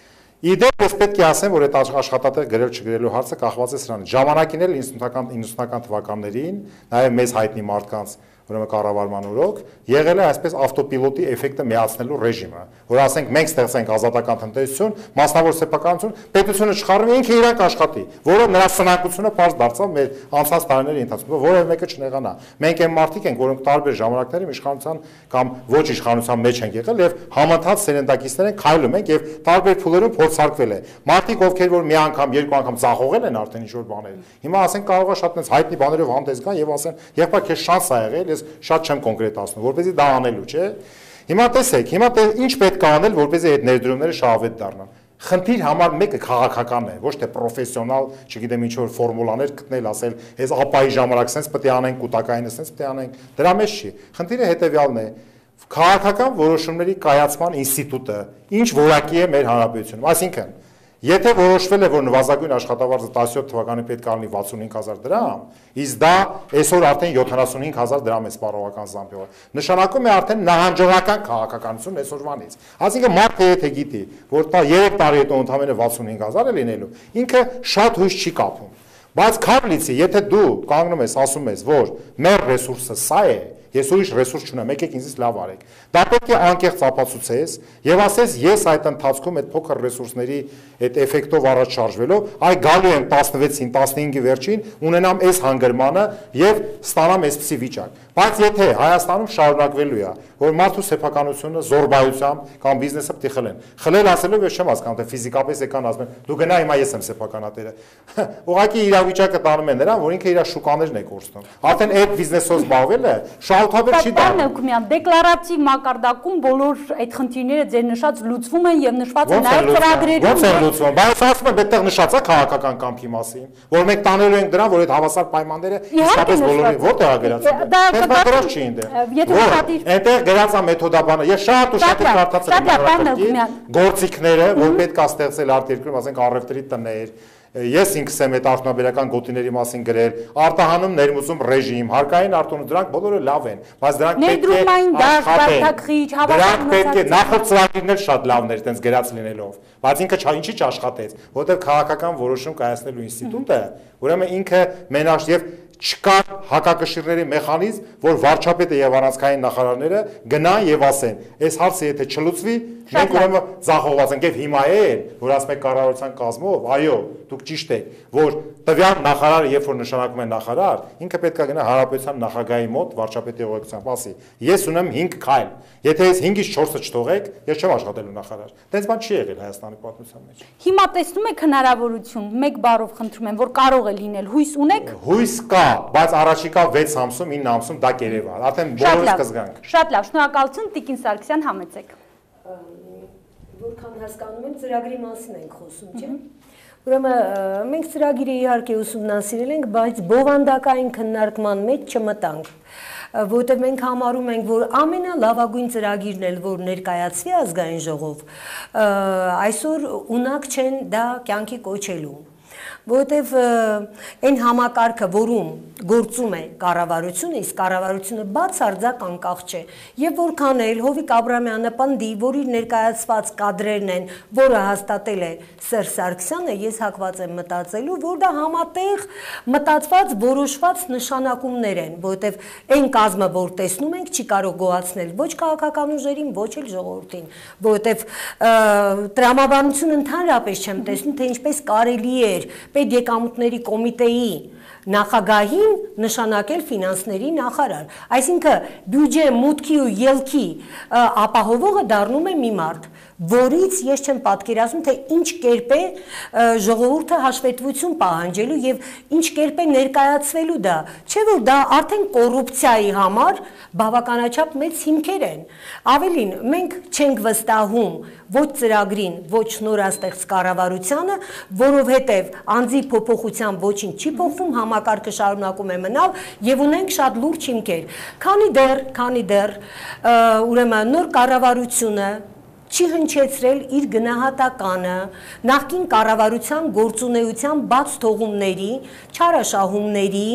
Իդեպ ես պետք է ասեմ, որ այդ աշխատատեղ գրել չգրելու հարցը կախված է սրանից։ Ժամանակին էլ իննսունական թվականներին, նաև մեզ հայտնի մարդկանց ուրեմն կառավարման օրոք եղել է այսպես ավտոպիլոտի էֆեկտը միացնելու ռեժիմը, որ ասենք մենք ստեղծենք ազատական տնտեսություն, մասնավոր սեփականություն, պետությունը չխառնի, ինքը իրենք աշխատի, որը նրա սնանկությունը պարզ դարձավ մեր անցած տարիների ընթացքում, որևէ մեկը չնեղանա։ Մենք այն մարդիկ ենք, որոնք տարբեր ժամանակներում իշխանության կամ ոչ իշխանության մեջ են եղել եւ համընթաց սերնդակիցներ են քայլում ենք եւ տարբեր փուլերում փորձարկվել է։ Մարդիկ, ովքեր որ մի անգամ, երկու անգամ ծախողել են արդեն ինչ-որ բաներ, հիմա ասենք կարող է շատ մեծ հայտնի բաներով հանդես գան եւ ասեն, եղբայր քեզ շանս ա եղել, ես շատ չեմ կոնկրետացնում, որպեսզի դա անելու, չէ։ Հիմա տեսեք, հիմա ինչ պետք է անել, որպեսզի այդ ներդրումները շահավետ դառնան։ Խնդիր համար մեկը քաղաքական է, ոչ թե պրոֆեսիոնալ, չգիտեմ ինչ որ ֆորմուլաներ գտնել, ասել, այս ապայի ժամանակ sense պետք է անենք, կൂട്ടակայինը sense պետք է անենք։ Դրա մեջ չի։ Խնդիրը հետեւյալն է։ Քաղաքական որոշումների կայացման ինստիտուտը ինչ որակի է մեր հանրապետությունում, այսինքն եթե որոշվել է, որ նվազագույն աշխատավարձը տասնյոթ թվականին պետք է լինի վաթսունհինգ հազար դրամ, իսկ դա այսօր արդեն յոթանասունհինգ հազար դրամ է սպառողական զամբյուղը, նշանակում է արդեն նահանջողական քաղաքականություն այսօրվանից։ Այսինքն մարդը եթե գիտի, որ դա երեք տարի հետո ընդամենը վաթսունհինգ հազար է լինելու, ինքը շատ հույս չի կապում։ Բայց քարլիցի, եթե դու կանգնում ես, ասում ես, որ մեր ռեսուրսը սա է, ես ուրիշ ռեսուրս չունեմ, եկեք ինձից լավ արեք։ Դա պետք է անկեղծ ապացուցես եւ ասես ես այդ ընթացքում այդ փոքր ռեսուրսների այդ էֆեկտով առաջ շարժվելով, այ գալու եմ տասնվեցին, տասնհինգի վերջին, ունենամ այս հանգրմանը եւ ստանամ այսպիսի վիճակ։ Բայց եթե Հայաստանում շարունակվելու է, որ մարդու սեփականությունը զորբայությամբ կամ բիզնեսը պետք է խլեն։ Խլել ասելով ես չեմ հասկանում, թե ֆիզիկապես եկան ասում են, դու գնա հիմա ես եմ սեփականատերը։ Ուղղակի իրավիճակը տանում է նրան, որ ինքը իր շուկաներն է կորցնում։ Արդեն այդ բիզնեսով զբաղվելը շահութաբեր չի դառնում։
Պարոն Հոկումյան, դեկլարատիվ մակարդակում բոլոր այդ խնդիրները ձեր նշած լուծվում են եւ նշված են նաեւ ծրագրերում։
Ոնց են լուծվում։ Բայց ասում եմ, այդտեղ նշած է քաղաքական կամքի մասին, որ մենք տանելու ենք դրան, որ այդ հավասար պայմանները իսկապես բոլորի որտեղ է գրածը։ Դա դրած չի այնտեղ։ Այնտեղ գրած է մեթոդաբանը։ Ես շատ ու շատ կարդացել եմ գործիքները, որ պետք է ստեղծել արտերկրում, ասենք առևտրի տներ, Ես ինքս եմ այդ արդյունաբերական գոտիների մասին գրել, արտահանում ներմուծում ռեժիմ, հարկային արտոնություն, դրանք բոլորը լավ են, բայց դրանք պետք է աշխատեն։ Դրանք պետք է նախորդ ծրագիրներ շատ լավն էր, այտենց գրած լինելով, բայց ինքը ինչի՞ չաշխատեց, որովհետև քաղաքական որոշում կայացնելու ինստիտուտը, ուրեմն ինքը մենաշ եւ չկա հակակշիռների մեխանիզմ, որ վարչապետը եւ առանցքային նախարարները գնան եւ ասեն, այս հարցը եթե չլուծվի, մենք ուրեմն ձախողված ենք եւ հիմա էլ, որ ասում եք կառավարության կազմով, այո, դուք ճիշտ եք, որ տվյալ նախարարը երբ որ նշանակում է նախարար, ինքը պետք է գնա հանրապետության նախագահի մոտ վարչապետի ուղեկցությամբ ասի, ես ունեմ հինգ քայլ, եթե ես հինգից չորսը չթողեք, ես չեմ աշխատելու նախարար։ Դենց բան չի եղել Հայաստանի պատմության մեջ։
Հիմա տեսնում եք հնարավորություն, մեկ բառով խնդրում եմ, որ կարող է լինել, հույս ունեք։
Հույս կա, բայց առաջիկա վեց ամսում, ինը ամսում դա կերևա, արդեն բոլորս կզգանք։
Շատ լավ, շնորհակալություն, Տիկին Սարգսյան, համեցեք։
Որքան հասկանում եմ, ծրագրի մասին ենք խոսում, չէ՞։ Ուրեմն մենք ծրագիրը իհարկե ուսումնասիրել ենք, բայց բովանդակային քննարկման մեջ չմտանք, որտեղ մենք համարում ենք, որ ամենալավագույն ծրագիրն էլ, որ ներկայացվի ազգային ժողով, այսօր ունակ չեն դա կյանքի կոչելու, որովհետև այն համակարգը, որում գործում է կառավարությունը, իսկ կառավարությունը բացարձակ անկախ չէ, եւ որքան էլ Հովիկ Աբրահամյանը պնդի, որ իր ներկայացված կադրերն են, որը հաստատել է Սերժ Սարգսյանը, ես հակված եմ մտածելու, որ դա համատեղ մտածված, որոշված նշանակումներ են, որովհետև այն կազմը, որ տեսնում ենք, չի կարող գոհացնել ոչ քաղաքական ուժերին, ոչ էլ ժողովրդին, որովհետև տրամաբանությունը ընդհանրապես չեմ տեսնում, թե ինչպես կարելի էր Պետեկամուտների կոմիտեի նախագահին նշանակել ֆինանսների նախարար, այսինքն բյուջե մուտքի ու ելքի ապահովողը դառնում է մի մարդ, որից ես չեմ պատկերացնում, թե ինչ կերպ է ժողովուրդը հաշվետվություն պահանջելու եւ ինչ կերպ է ներկայացվելու դա, չէ՞ որ դա արդեն կոռուպցիայի համար բավականաչափ մեծ հիմքեր են։ Ավելին, մենք չենք վստահում ոչ ծրագրին, ոչ նորաստեղծ կառավարությանը, որովհետև անձի փոփոխությամբ ոչինչ չի փոխվում, համակարգը շարունակում է մնալ եւ ունենք շատ լուրջ հիմքեր։ Քանի դեռ, քանի դեռ ուրեմն նոր կառավարությունը չի հնչեցրել իր գնահատականը նախկին կառավարության գործունեության բաց թողումների, չարաշահումների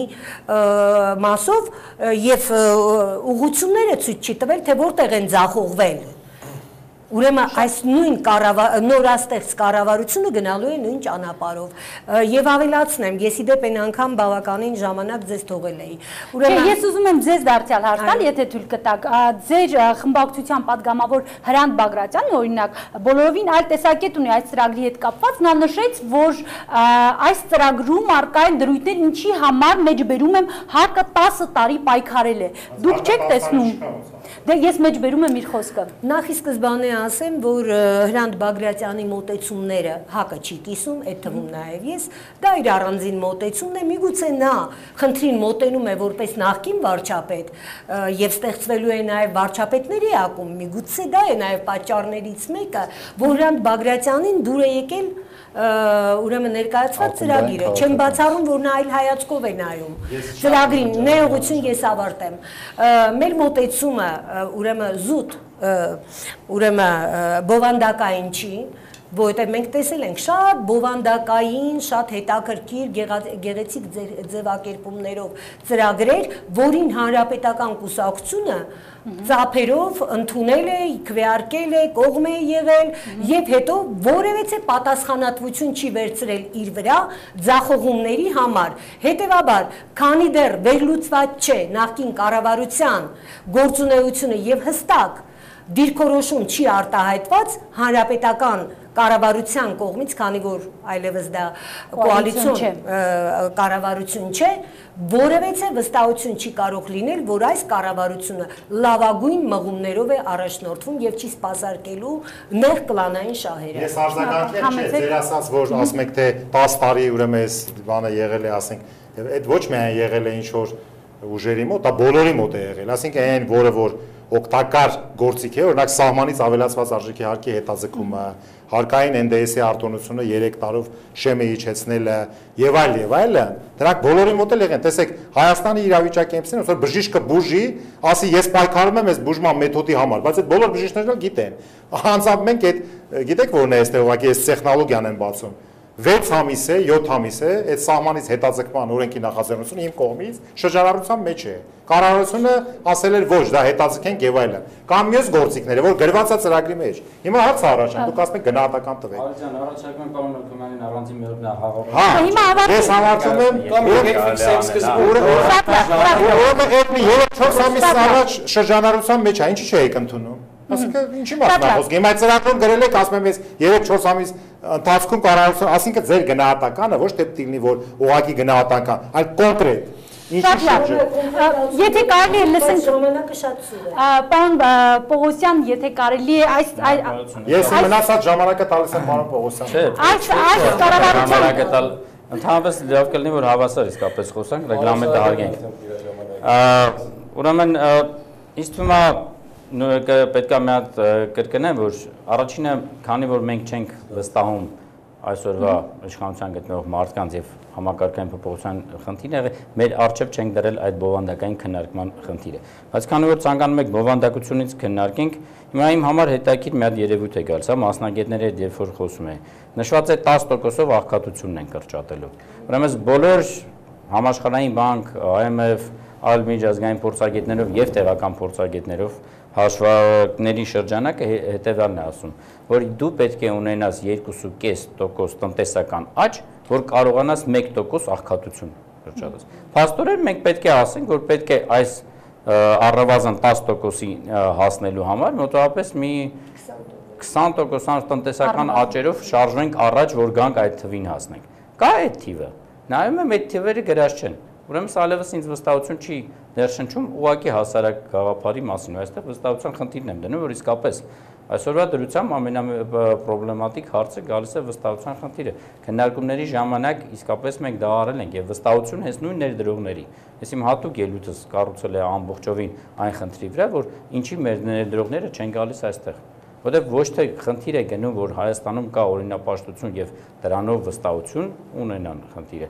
մասով եւ ուղղությունները ցույց չի տվել, թե որտեղ են ձախողվել։ Ուրեմն այս նույն նորաստեղծ կառավարությունը գնալու է նույն ճանապարհով եւ ավելացնեմ, ես իդեպ այն անգամ բավականին ժամանակ ձեզ թողել էի։
Ուրեմն ես ուզում եմ ձեզ դարձյալ հարց տալ, եթե թույլ կտաք, ձեր խմբակցության падգամավոր Հրանտ Բագրատյանն օրինակ բոլորովին այլ տեսակետ ունի այս ծրագրի հետ կապված, նա նշեց, որ այս ծրագրում առկա են դրույթներ, ինչի համար մեջբերում եմ հարկը տասը տարի պայքարել է։ Դուք չեք տեսնում։ Դե ես մեջբերում եմ իր խոսքը։
Նախ ի սկզբանե ասեմ, որ Հրանտ Բագրատյանի մոտեցումները հակը չի կիսում, այդ թվում նաև ես, դա իր առանձին մոտեցումն է, միգուցե նա խնդրին մոտենում է որպես նախկին վարչապետ եւ ստեղծվելու է նաև վարչապետների ակումբ, միգուցե դա է նաև պատճառներից մեկը, որ Հրանտ Բագրատյանին դուր է եկել ուրեմն ներկայացված ծրագիրը, չեմ բացառում, որ նա այլ հայացքով է նայում ծրագրին, ներողություն ես ավարտեմ, մեր մոտեցումը ուրեմն զուտ, ուրեմն բովանդակային չի, որովհետև մենք տեսել ենք շատ բովանդակային, շատ հետաքրքիր, գեղեցիկ ձևակերպումներով ծրագրեր, որին հանրապետական կուսակցությունը ծափերով ընդունել է, քվեարկել է, կողմ է եղել եւ հետո որևէ պատասխանատվություն չի վերցրել իր վրա ձախողումների համար։ Հետևաբար, քանի դեռ վերլուծված չէ նախկին կառավարության գործունեությունը եւ հստակ դիրքորոշում չի արտահայտված հանրապետական կառավարության կողմից, քանի որ այլևս դա կոալիցիոն կառավարություն չէ, որևէ վստահություն չի կարող լինել, որ այս կառավարությունը լավագույն մղումներով է առաջնորդվում եւ չի սպասարկելու նեղ կլանային շահերը։
Ես արձագանքել չէ, ձեր ասած, որ ասում եք, թե տասը տարի ուրեմն այս բանը եղել է, ասենք, այդ ոչ միայն եղել է ինչ որ ուժերի մոտ, դա բոլորի մոտ է եղել, ասենք այն, որը որ օգտակար գործիք է, օրինակ սահմանից ավելացված արժեքի հարկի հետաձգումը, հարկային Էն Դե Էսի արտոնությունը երեք տարով շեմը իջեցնելը եւ այլ եւ այլը, դրանք բոլորի մոտ էլ եղեն։ Տեսեք, Հայաստանի իրավիճակի էմսին, ոնց որ բժիշկը բուժի, ասի ես պայքարում եմ այս բուժման մեթոդի համար, բայց այդ բոլոր բժիշկներն էլ գիտեն։ Անձամբ մենք այդ գիտեք որն է այստեղ ուղղակի այս տեխնոլոգիան են բացում։ վեց ամիս է, յոթ ամիս է, այդ սահմանից հետաձգման օրենքի նախաձեռնությունը իմ կողմից շրջանառության մեջ է։ Կառավարությունը ասել էր ոչ, դա հետաձգենք եւ այլն։ Կամ մյուս գործիքները, որ գրված է ծրագրի մեջ։ Հիմա հարց առաջան, դուք ասում եք գնահատական տվեք։
Արիջան, առաջարկում եմ պարոն Օքոյանին առանձին մի օր նախաղաղ։
Հա, հիմա ես համարցում եմ, ուրեմն այդ մի երեք-չորս ամիս առաջ շրջանառության մեջ է, ինչի՞ չէիք ընդունում։ Այսինքն ինչի՞ մասն է խոսքը։ Հիմա ծրագրում գրել եք, ասում եմ ես երեք-չորս ամիս ընթացքում կառավարությունը, այսինքն ձեր գնահատականը ոչ թե դիլնի, որ ուղղակի գնահատական, այլ կոնկրետ։
Շատ լավ։ Եթե կարելի է լսենք
ժամանակը շատ սուր է։
Պարոն Պողոսյան, եթե կարելի է այս
Ես մնացած ժամանակը տալիս եմ պարոն Պողոսյանին։
Այս այս կառավարության
ժամանակը տալ ընդհանրապես լավ կլինի որ հավասար իսկապես խոսանք, ռեգլամենտը հարգենք։ Ուրեմն ինձ թվում է պետք է մի հատ կրկնեմ, որ առաջինը, քանի որ մենք չենք վստահում այսօրվա իշխանության գտնվող մարդկանց եւ համակարգային փոփոխության խնդիրները, մեր արժեվ չենք դրել այդ բովանդակային քննարկման խնդիրը։ Բայց քանի որ ցանկանում եք բովանդակությունից քննարկենք, հիմա իմ համար հետաքրքիր մի հատ երևույթ է գալիս, հա, մասնագետները այդ երբ որ խոսում են, նշված է տասը տոկոսով աղքատությունն են կրճատելու։ Ուրեմն բոլոր համաշխարհային բանկ, I M F, այլ միջազգային փորձագետներով եւ տեղական փորձագետներով հաշվարկների շրջանակը հետևյալն է ասում, որ դու պետք է ունենաս երկու կես տոկոս տնտեսական աճ, որ կարողանաս մեկ տոկոս աղքատություն կրճատես։ Փաստորեն մենք պետք է ասենք, որ պետք է այս առնվազն տասը տոկոսի հասնելու համար մոտավորապես մի քսան տոկոս տնտեսական աճերով շարժվենք առաջ, որ գանք այդ թվին հասնենք։ Կա այդ թիվը։ Նայում եմ այդ թիվերը գրած չեն։ Ուրեմն սալևս ինձ վստահություն չի ներշնչում ուղղակի հասարակ գաղափարի մասին, այստեղ վստահության խնդիրն եմ դնում, որ իսկապես այսօրվա դրությամբ ամենապրոբլեմատիկ հարցը գալիս է վստահության խնդիրը։ Քննարկումների ժամանակ իսկապես մենք դա արել ենք եւ վստահություն հենց նույն ներդրողների։ Ես իմ հատուկ ելույթս կառուցել է ամբողջովին այն խնդրի վրա, որ ինչի մեր ներդրողները չեն գալիս այստեղ։ Որտեղ ոչ թե խնդիր է գնում, որ Հայաստանում կա օրինապաշտություն եւ դրանով վստահություն ունենան խնդիրը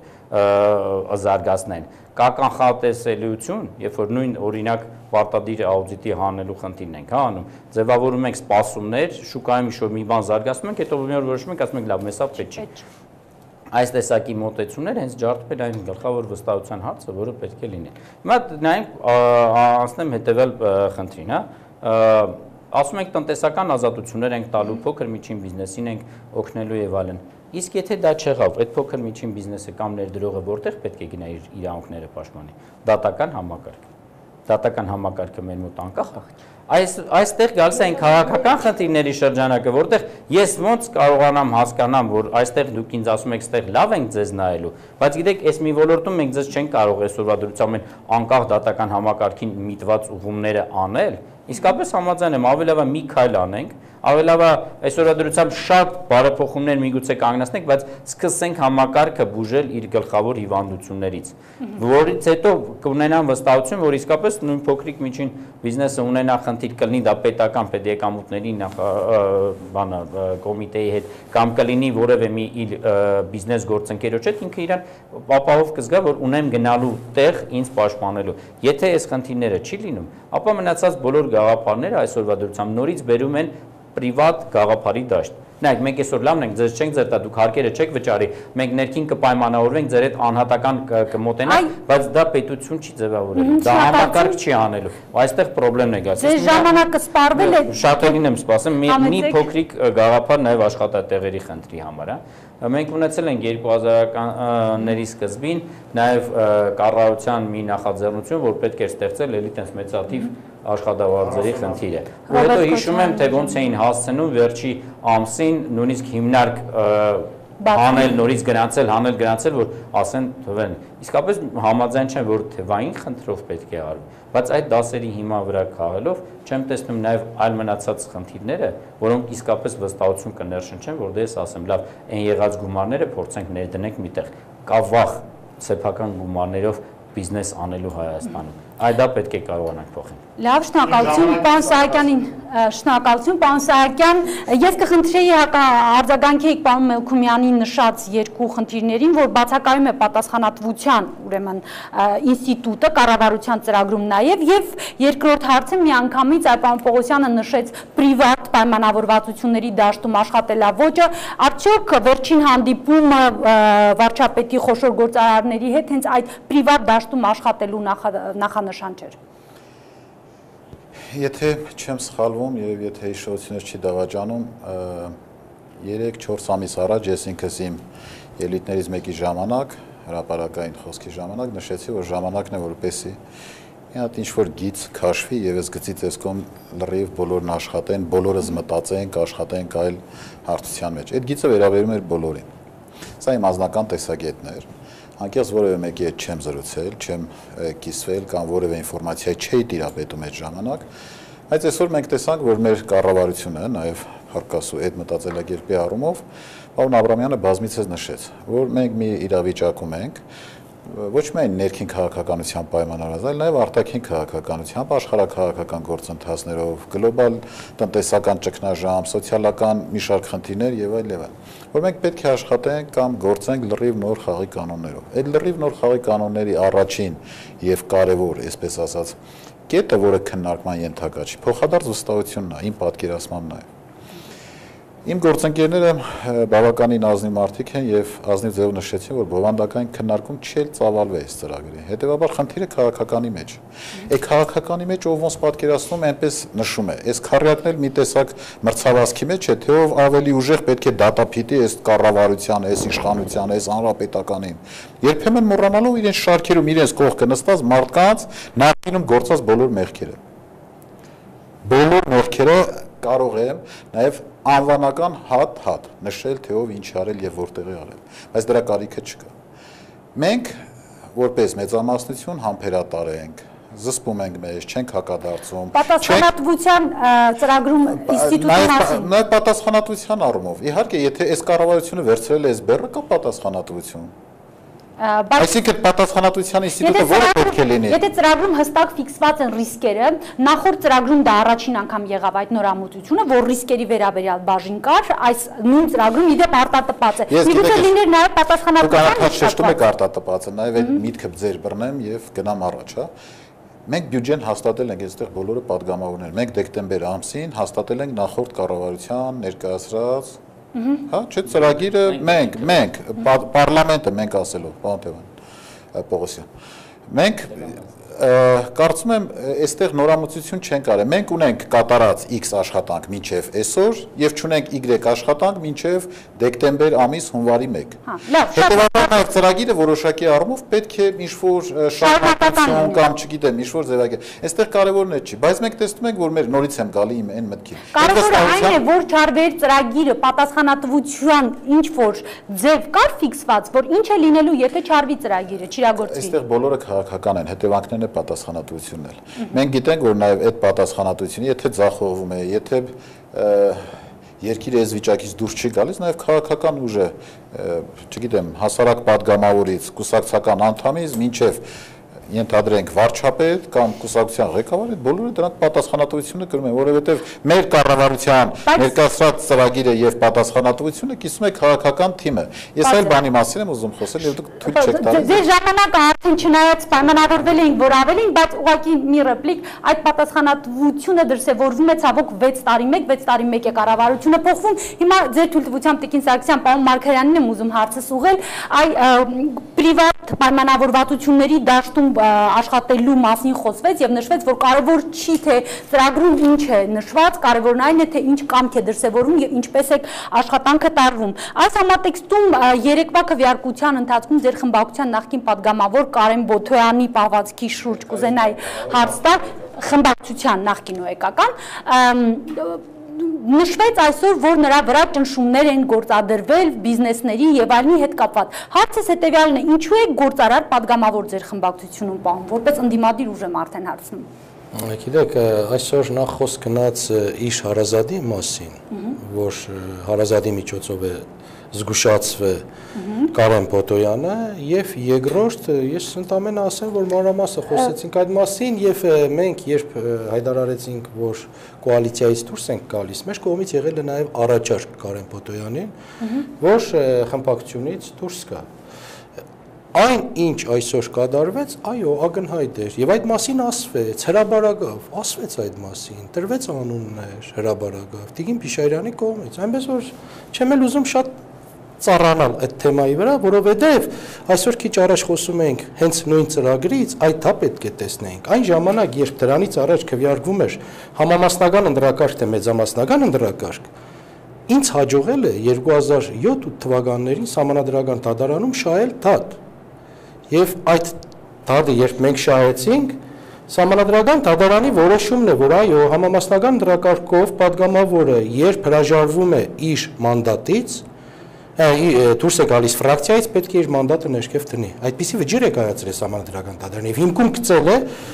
զարգացնեն։ Կա կանխատեսելիություն, երբ որ նույն օրինակ պարտադիր աուդիտի հանելու խնդիրն ենք, հա, անում, ձևավորում ենք սպասումներ, շուկայում ինչ-որ մի բան զարգացնում ենք, հետո մի օր որոշում ենք, ասում ենք լավ, մեզ պետք չի։ Այս տեսակի մոտեցումներ հենց ջարդվել այն գլխավոր վստահության հարցը, որը պետք է լինի։ Հիմա նայենք անցնեմ հետևյալ խնդրին, հա, ասում ենք տնտեսական ազատություններ ենք տալու, փոքր միջին բիզնեսին ենք օգնելու եւ այլն։ Իսկ եթե դա չեղավ, այդ փոքր միջին բիզնեսը կամ ներդրողը որտեղ պետք է գնա իր իրավունքները պաշտպանի։ Դատական համակարգ։ Դատական համակարգը մեր մոտ անկախ է։ Այս այստեղ գալիս է այն քաղաքական խնդիրների շրջանակը, որտեղ ես ոնց կարողանամ հասկանամ, որ այստեղ դուք ինձ ասում եք, այստեղ լավ ենք ձեզ նայելու, բայց գիտեք, այս մի ոլորտում մենք ձեզ չենք կարող այսօրվա դրությամբ անկախ դատական համակարգին միտված ուղումները անել։ Իսկապես համաձայն եմ, ավելի լավ է մի քայլ անենք, ավելի լավ է այսօրվա դրությամբ շատ բարեփոխումներ միգուցե կանգնացնենք, բայց սկսենք համակարգը բուժել իր գլխավոր հիվանդություններից, որից հետո կունենան վստահություն, որ իսկապես նույն փոքրիկ միջին բիզնեսը ունենա խնդիր կլինի դա պետական պետեկամուտների բանը կոմիտեի հետ կամ կլինի որևէ մի իր բիզնես գործընկերոջ հետ, ինքը իրան ապահով կզգա, որ ունեմ գնալու տեղ ինձ պաշտպանելու։ Եթե այս խնդիրները չի լինում, ապա մնացած բոլոր գաղափարները այսօրվա դրությամբ նորից բերում են պրիվատ գաղափարի դաշտ։ Նայեք, մենք այսօր լավն ենք, ձեզ չենք ձեր տա, դուք հարկերը չեք վճարի, մենք ներքին կպայմանավորվենք, ձեր հետ անհատական կմոտենանք, բայց դա պետություն չի ձևավորելու, դա համակարգ չի անելու։ Այստեղ խնդիրն է գալիս։
Ձեր ժամանակը սպառվել է։
Շատերին եմ սպասում, մի փոքրիկ գաղափար նաև աշխատատեղերի խնդրի համար, հա։ Մենք ունեցել ենք երկու հազարականների սկզբին նաև կառավարության մի նախաձեռնություն, որ պետք էր ստեղծել էլի տես մեծաթիվ աշխատավարձերի խնդիրը։ Հետո հիշում եմ, թե ոնց էին հասցնում վերջի ամսին նույնիսկ հիմնարկ հանել նորից գրանցել, հանել գրանցել, որ ասեն թվեն։ Իսկապես համաձայն չեմ, որ թվային խնդրով պետք է արվի, բայց այդ դասերի հիմա վրա քաղելով չեմ տեսնում նաև այլ մնացած խնդիրները, որոնք իսկապես վստահություն կներշնչեն, որ դե ես ասեմ, լավ, այն եղած գումարները փորձենք ներդնենք միտեղ։ Կա վախ սեփական գումարներով բիզնես անելու Հայաստանում։ Այ դա պետք է կարողանանք փոխել։
Լավ, շնորհակալություն պարոն Սահակյանին, շնորհակալություն պարոն Սահակյան, ես կխնդրեի արձագանքեիք պարոն Մելքումյանի նշած երկու խնդիրներին, որ բացակայում է պատասխանատվության, ուրեմն ինստիտուտը կառավարության ծրագրում նաև, եւ երկրորդ հարցը միանգամից այ պարոն Պողոսյանը նշեց պրիվատ պայմանավորվածությունների դաշտում աշխատելավոճը, արդյոք վերջին հանդիպումը վարչապետի խոշոր գործարարների հետ հենց այդ պրիվատ դաշտում աշխատելու նախանշան չէր։
Եթե չեմ սխալվում եւ եթե հիշողությունս չի դավաճանում, երեք-չորս ամիս առաջ ես ինքս իմ ելույթներից մեկի ժամանակ, հրապարակային խոսքի ժամանակ նշեցի, որ ժամանակն է, որպեսզի մի հատ ինչ-որ գիծ քաշվի եւ այս գծի տեսքով լրիվ բոլորն աշխատեն, բոլորս մտածենք, աշխատենք այլ հարթության մեջ։ Այդ գիծը վերաբերում էր բոլորին։ Սա իմ անձնական տեսակետն էր։ Անկեղծ որևէ մեկի հետ չեմ զրուցել, չեմ կիսվել կամ որևէ ինֆորմացիա չէի տիրապետում այդ ժամանակ, բայց այսօր մենք տեսանք, որ մեր կառավարությունը, նաև հարկասու այդ մտածելակերպի առումով, պարոն Աբրամյանը բազմիցս նշեց, որ մենք մի իրավիճակում ենք, ոչ միայն ներքին քաղաքականության պայմանավորված, այլ նաև արտաքին քաղաքականությամբ, աշխարհաքաղաքական գործընթացներով, գլոբալ տնտեսական ճգնաժամ, սոցիալական մի շարք խնդիրներ եւ այլ եւ այլ, որ մենք պետք է աշխատենք կամ գործենք լրիվ նոր խաղի կանոններով։ Այդ լրիվ նոր խաղի կանոնների առաջին եւ կարեւոր, այսպես ասած, կետը, որը քննարկման ենթակա չի, փոխադարձ վստահությունն է, իմ պատկերացմամբ նաեւ։ Իմ գործընկերները բավականին ազնիվ մարդիկ են եւ ազնիվ ձեւ նշեցին, որ բովանդակային քննարկում չի ծավալվի այս ծրագրի։ Հետեւաբար խնդիրը քաղաքականի մեջ։ Այդ քաղաքականի մեջ ով ոնց պատկերացնում է, այնպես նշում է։ Այս քարյակն էլ մի տեսակ մրցավազքի մեջ է, թե ով ավելի ուժեղ պետք է դատապիտի այս կառավարության, այս իշխանության, այս հանրապետականին։ Երբեմն մոռանալով իրենց շարքերում իրենց կողքը նստած մարդկանց նախինում գործած բոլոր մեղքերը։ Բոլոր մեղքերը կարող եմ նաև անվանական հատ-հատ նշել, թե ով ինչ արել եւ որտեղ է արել, բայց դրա կարիքը չկա։ Մենք որպես մեծամասնություն համբերատար ենք, զսպում ենք մեզ, չենք հակադարձում։
Պատասխանատվության ծրագրում ինստիտուտի մասին։
Նաեւ պատասխանատվության առումով, իհարկե, եթե այս կառավարությունը վերցրել է այս բեռը, կա պատասխանատվություն։ Այսինքն պատասխանատվության ինստիտուտը որը պետք է լինի։
Եթե ծրագրում հստակ ֆիքսված են ռիսկերը, նախորդ ծրագրում դա առաջին անգամ եղավ այդ նորամուծությունը, որ ռիսկերի վերաբերյալ բաժին կար, այս նույն ծրագրում իդեպ արտատպած է։ Միգուցե լիներ նաև պատասխանատվության
շեշտում եք արտատպածը, նաև այդ միտքը ձեր բռնեմ եւ գնամ առաջ, հա։ Մենք բյուջեն հաստատել ենք այստեղ բոլորը падգամավորներ։ Մենք դեկտեմբեր ամսին հաստատել ենք նախորդ կառավարության ներկայացրած Հա, չէ, ծրագիրը մենք, մենք, պարլամենտը մենք ասելով, պարոն Տևան Պողոսյան, մենք կարծում եմ, այստեղ նորամուծություն չենք արել, մենք ունենք կատարած X աշխատանք մինչև այսօր եւ չունենք Y աշխատանք մինչև դեկտեմբեր ամիս հունվարի մեկ։ Հետևաբար նաեւ ծրագիրը որոշակի առումով պետք է ինչ-որ շարունակություն կամ չգիտեմ, ինչ-որ ձևակերպ։ Այստեղ կարևորն է չի, բայց մենք տեսնում ենք, որ մեր նորից եմ գալի իմ այն մտքին։
Կարևորը այն է, որ չարվեր ծրագիրը պատասխանատվության ինչ-որ ձև կար ֆիքսված, որ ինչ է լինելու, եթե չարվի ծրագիրը, չիրագործվի։
Այստեղ բոլորը քաղաքական են, հետևանքներն է պատասխանատվությունն էլ։ Մենք գիտենք, որ նաև այդ պատասխանատվությունը, եթե ձախողվում է, եթե երկիրը այս վիճակից դուրս չի գալիս, նաև քաղաքական ուժը, չգիտեմ, հասարակ падգամավորից, կուսակցական անդամից մինչև ենթադրենք վարչապետ կամ կուսակցության ղեկավար, այդ բոլորը դրանք պատասխանատվությունը կրում են, որովհետև մեր կառավարության ներկայացրած ծրագիրը եւ պատասխանատվությունը կիսում է քաղաքական թիմը։ Ես այլ բանի մասին եմ ուզում խոսել եւ դուք թույլ չեք տալիս։
Ձեր ժամանակը արդեն չնայած պայմանավորվել էինք, որ ավելին, բայց ուղղակի մի ռեպլիկ, այդ պատասխանատվությունը դրսևորվում է ցավոք վեց տարի մեկ, վեց տարի մեկ է կառավարությունը փոխվում։ Հիմա ձեր թույլտվությամբ Տիկին Սարգսյան, պարոն Մարգարյանին եմ ուզում հարցս ուղղել, այ պրիվատ պայմանավորվածությունների դաշտում աշխատելու մասին խոսվեց եւ նշվեց, որ կարևոր չի թե ծրագրում ինչ է նշված, կարևորն այն է թե ինչ կամք է դրսևորվում եւ ինչպես է աշխատանքը տարվում։ Այս համատեքստում երեկվա քվեարկության ընթացքում ձեր խմբակցության նախկին падգամավոր Կարեն Բոթոյանի պահվածքի շուրջ կուզենայի հարց տալ, խմբակցության նախկին ու էկական նշվեց այսօր, որ նրա վրա ճնշումներ են գործադրվել բիզնեսների եւ այլնի հետ կապված։ Հարցս հետեւյալն է, ինչու է գործարար падգամավոր ձեր խմբակցությունում պահում, որպես ընդդիմադիր ուժ եմ արդեն հարցնում։
Գիտեք, այսօր նախ խոսք գնաց Իշ Հարազադի մասին, որ Հարազադի միջոցով է զգուշացվե Կարեն Պոտոյանը եւ երկրորդ ես ընդամենը ասեմ որ մանրամասը խոսեցինք այդ մասին եւ մենք երբ հայտարարեցինք որ կոալիցիայից դուրս ենք գալիս մեր կողմից եղել է նաեւ առաջարկ Կարեն Պոտոյանին որ խմբակցությունից դուրս գա Այն ինչ այսօր կատարվեց, այո, ակնհայտ էր, եւ այդ մասին ասվեց, հրաբարագավ, ասվեց այդ մասին, տրվեց անուններ հրաբարագավ, Տիգին Փիշայարյանի կողմից, այնպես որ չեմ էլ ուզում շատ ծառանալ այդ թեմայի վրա, որովհետեւ այսօր քիչ առաջ խոսում ենք հենց նույն ծրագրից, այդ դա պետք է տեսնենք։ Այն ժամանակ, երբ դրանից առաջ քվեարկվում էր համամասնական ընդրակարգ թե մեծամասնական ընդրակարգ, ինձ հաջողել է երկու հազար յոթ թվականներին Սահմանադրական դատարանում շահել դատ։ Եվ այդ դատը երբ մենք շահեցինք, Սահմանադրական դատարանի որոշումն է, որ այո, համամասնական ընդրակարգով падգամավորը երբ հրաժարվում է իր մանդատից, դուրս է գալիս ֆրակցիայից, պետք է իր մանդատը ներքև դնի։ Այդպիսի վճիռ է կայացրել Սահմանադրական դատարանը։ Եվ հիմքում գծել է,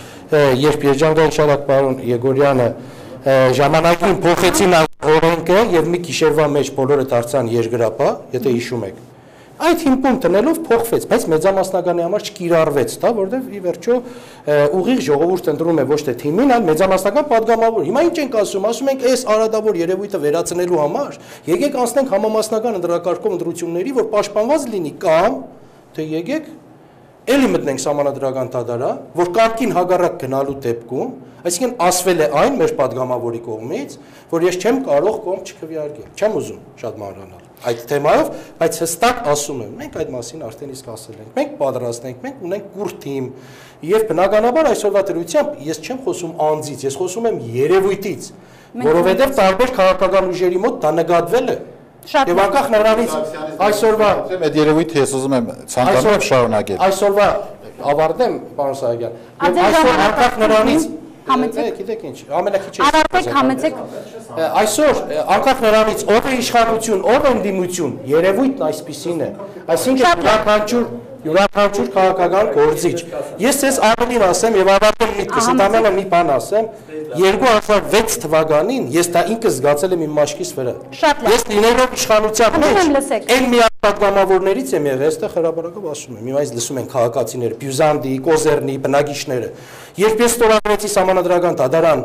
երբ Երջանկային շարակ պարոն Եգորյանը ժամանակին փոխեցին օրենքը եւ մի գիշերվա մեջ բոլորը դարձան երկրապահ, եթե հիշում եք։ Այդ հիմքում տնելով փոխվեց, բայց մեծամասնականի համար չկիրառվեց, դա որովհետև ի վերջո ուղիղ ժողովուրդ ընտրում է ոչ թե թիմին, այլ մեծամասնական падգամավոր։ Հիմա ինչ ենք ասում, ասում ենք այս արադավոր երևույթը վերացնելու համար եկեք անցնենք համամասնական ընդրակարգով ընտրությունների, որ պաշտպանված լինի կամ թե եկեք էլի մտնենք Սահմանադրական դատարան, որ կարգին հակառակ գնալու դեպքում, այսինքն ասվել է այն մեր падգամավորի կողմից, որ ես չեմ կարող կողմ չքվեարկել, չեմ ուզում շատ մանրանալ այդ թեմայով, բայց հստակ ասում եմ, մենք այդ մասին արդեն իսկ ասել ենք, մենք պատրաստ ենք, մենք ունենք կուր թիմ, եւ բնականաբար այսօրվա դրությամբ ես չեմ խոսում անձից, ես խոսում եմ երևույթից, որովհետեւ տարբեր քաղաքական ուժերի մոտ դա նկատվել է։ Եվ անկախ նրանից այսօրվա
այդ երևույթը ես ուզում եմ ցանկանում եմ շարունակել։
Այսօրվա ավարտեմ, պարոն Սահակյան։ Եվ այսօր անկախ նրանից Համեցեք, գիտեք ինչ, ամենակիչը
Արարեք, համեցեք։
Այսօր անկախ նրանից ով է իշխանություն, ով է ընդդիմություն, երևույթն այսպիսին է։ Այսինքն յուրաքանչյուր յուրաքանչյուր քաղաքական գործիչ։ Ես ցես ավելին ասեմ եւ ավարտեմ միտքս, ընդամենը մի բան ասեմ, երկու հազար վեց թվականին ես դա ինքս զգացել եմ իմ մաշկիս վրա։ Ես լինելով իշխանության մեջ, այն մի պատգամավորներից եմ եղել, այստեղ հրապարակով ասում եմ, հիմա այս լսում են քաղաքացիները, Բյուզանդի, Կոզերնի, բնակիչները։ Երբ ես ստորագրեցի Սահմանադրական դատարան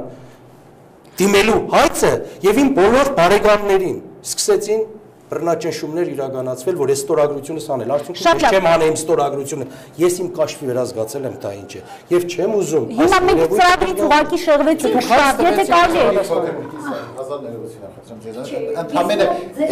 դիմելու հայցը եւ իմ բոլոր բարեկամներին սկսեցին բռնաճնշումներ իրականացվել, որ այս ստորագրությունս անել, արդյունքում ես չեմ անել իմ ստորագրությունը, ես իմ կաշվի վրա զգացել եմ դա ինչ է, եւ չեմ ուզում։
Հիմա մենք ծրագրից ուղղակի շեղվեցինք շատ, եթե կարելի է։
Հազար ներողություն խնդրեմ ձեզ, ընդհանրապես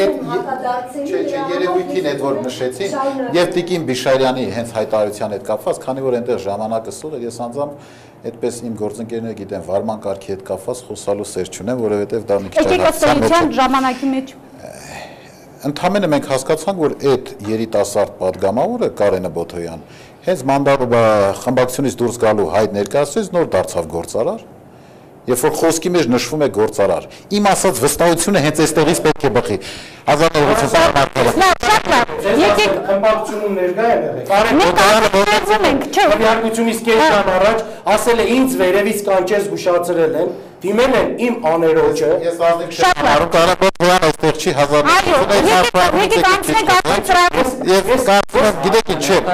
այդ չէ, չէ, երևույթին այդ որ նշեցին, եւ Տիկին Բիշարյանի հենց հայտարարության հետ կապված, քանի որ այնտեղ ժամանակը սուղ էր, ես անձամբ այդպես իմ գործընկերները գիտեն վարման կարգի հետ կապված խոսալու սեր չունեմ, որովհետեւ դա մի քիչ
այլ ժամանակի մեջ
Ընդհանրապես մենք հասկացանք, որ այդ երիտասարդ падգամավորը Կարենը Բոթոյան հենց մանդատը խմբակցությունից դուրս գալու հայտ ներկայացրեց նոր դարձավ գործարար, երբ որ խոսքի մեջ նշվում է գործարար։ Իմ ասած վստահությունը հենց այստեղից պետք է բխի։ Հազար ներողություն
պարոն Եկեք
խմբակցությունում ներկա են եղել։ Կարեն Բոթոյանը
ենք, չէ։
Քվեարկությունից կես ժամ առաջ ասել է ինձ վերևից կանչես զգուշացրել են, դիմել են իմ աներոջը։
Ես ազնիվ չեմ մարում, Կարեն Բոթոյանը այստեղ չի հազար
եկեք անցնենք այդ ծրագրը։
Ես կարծում եմ, գիտեք ինչ է։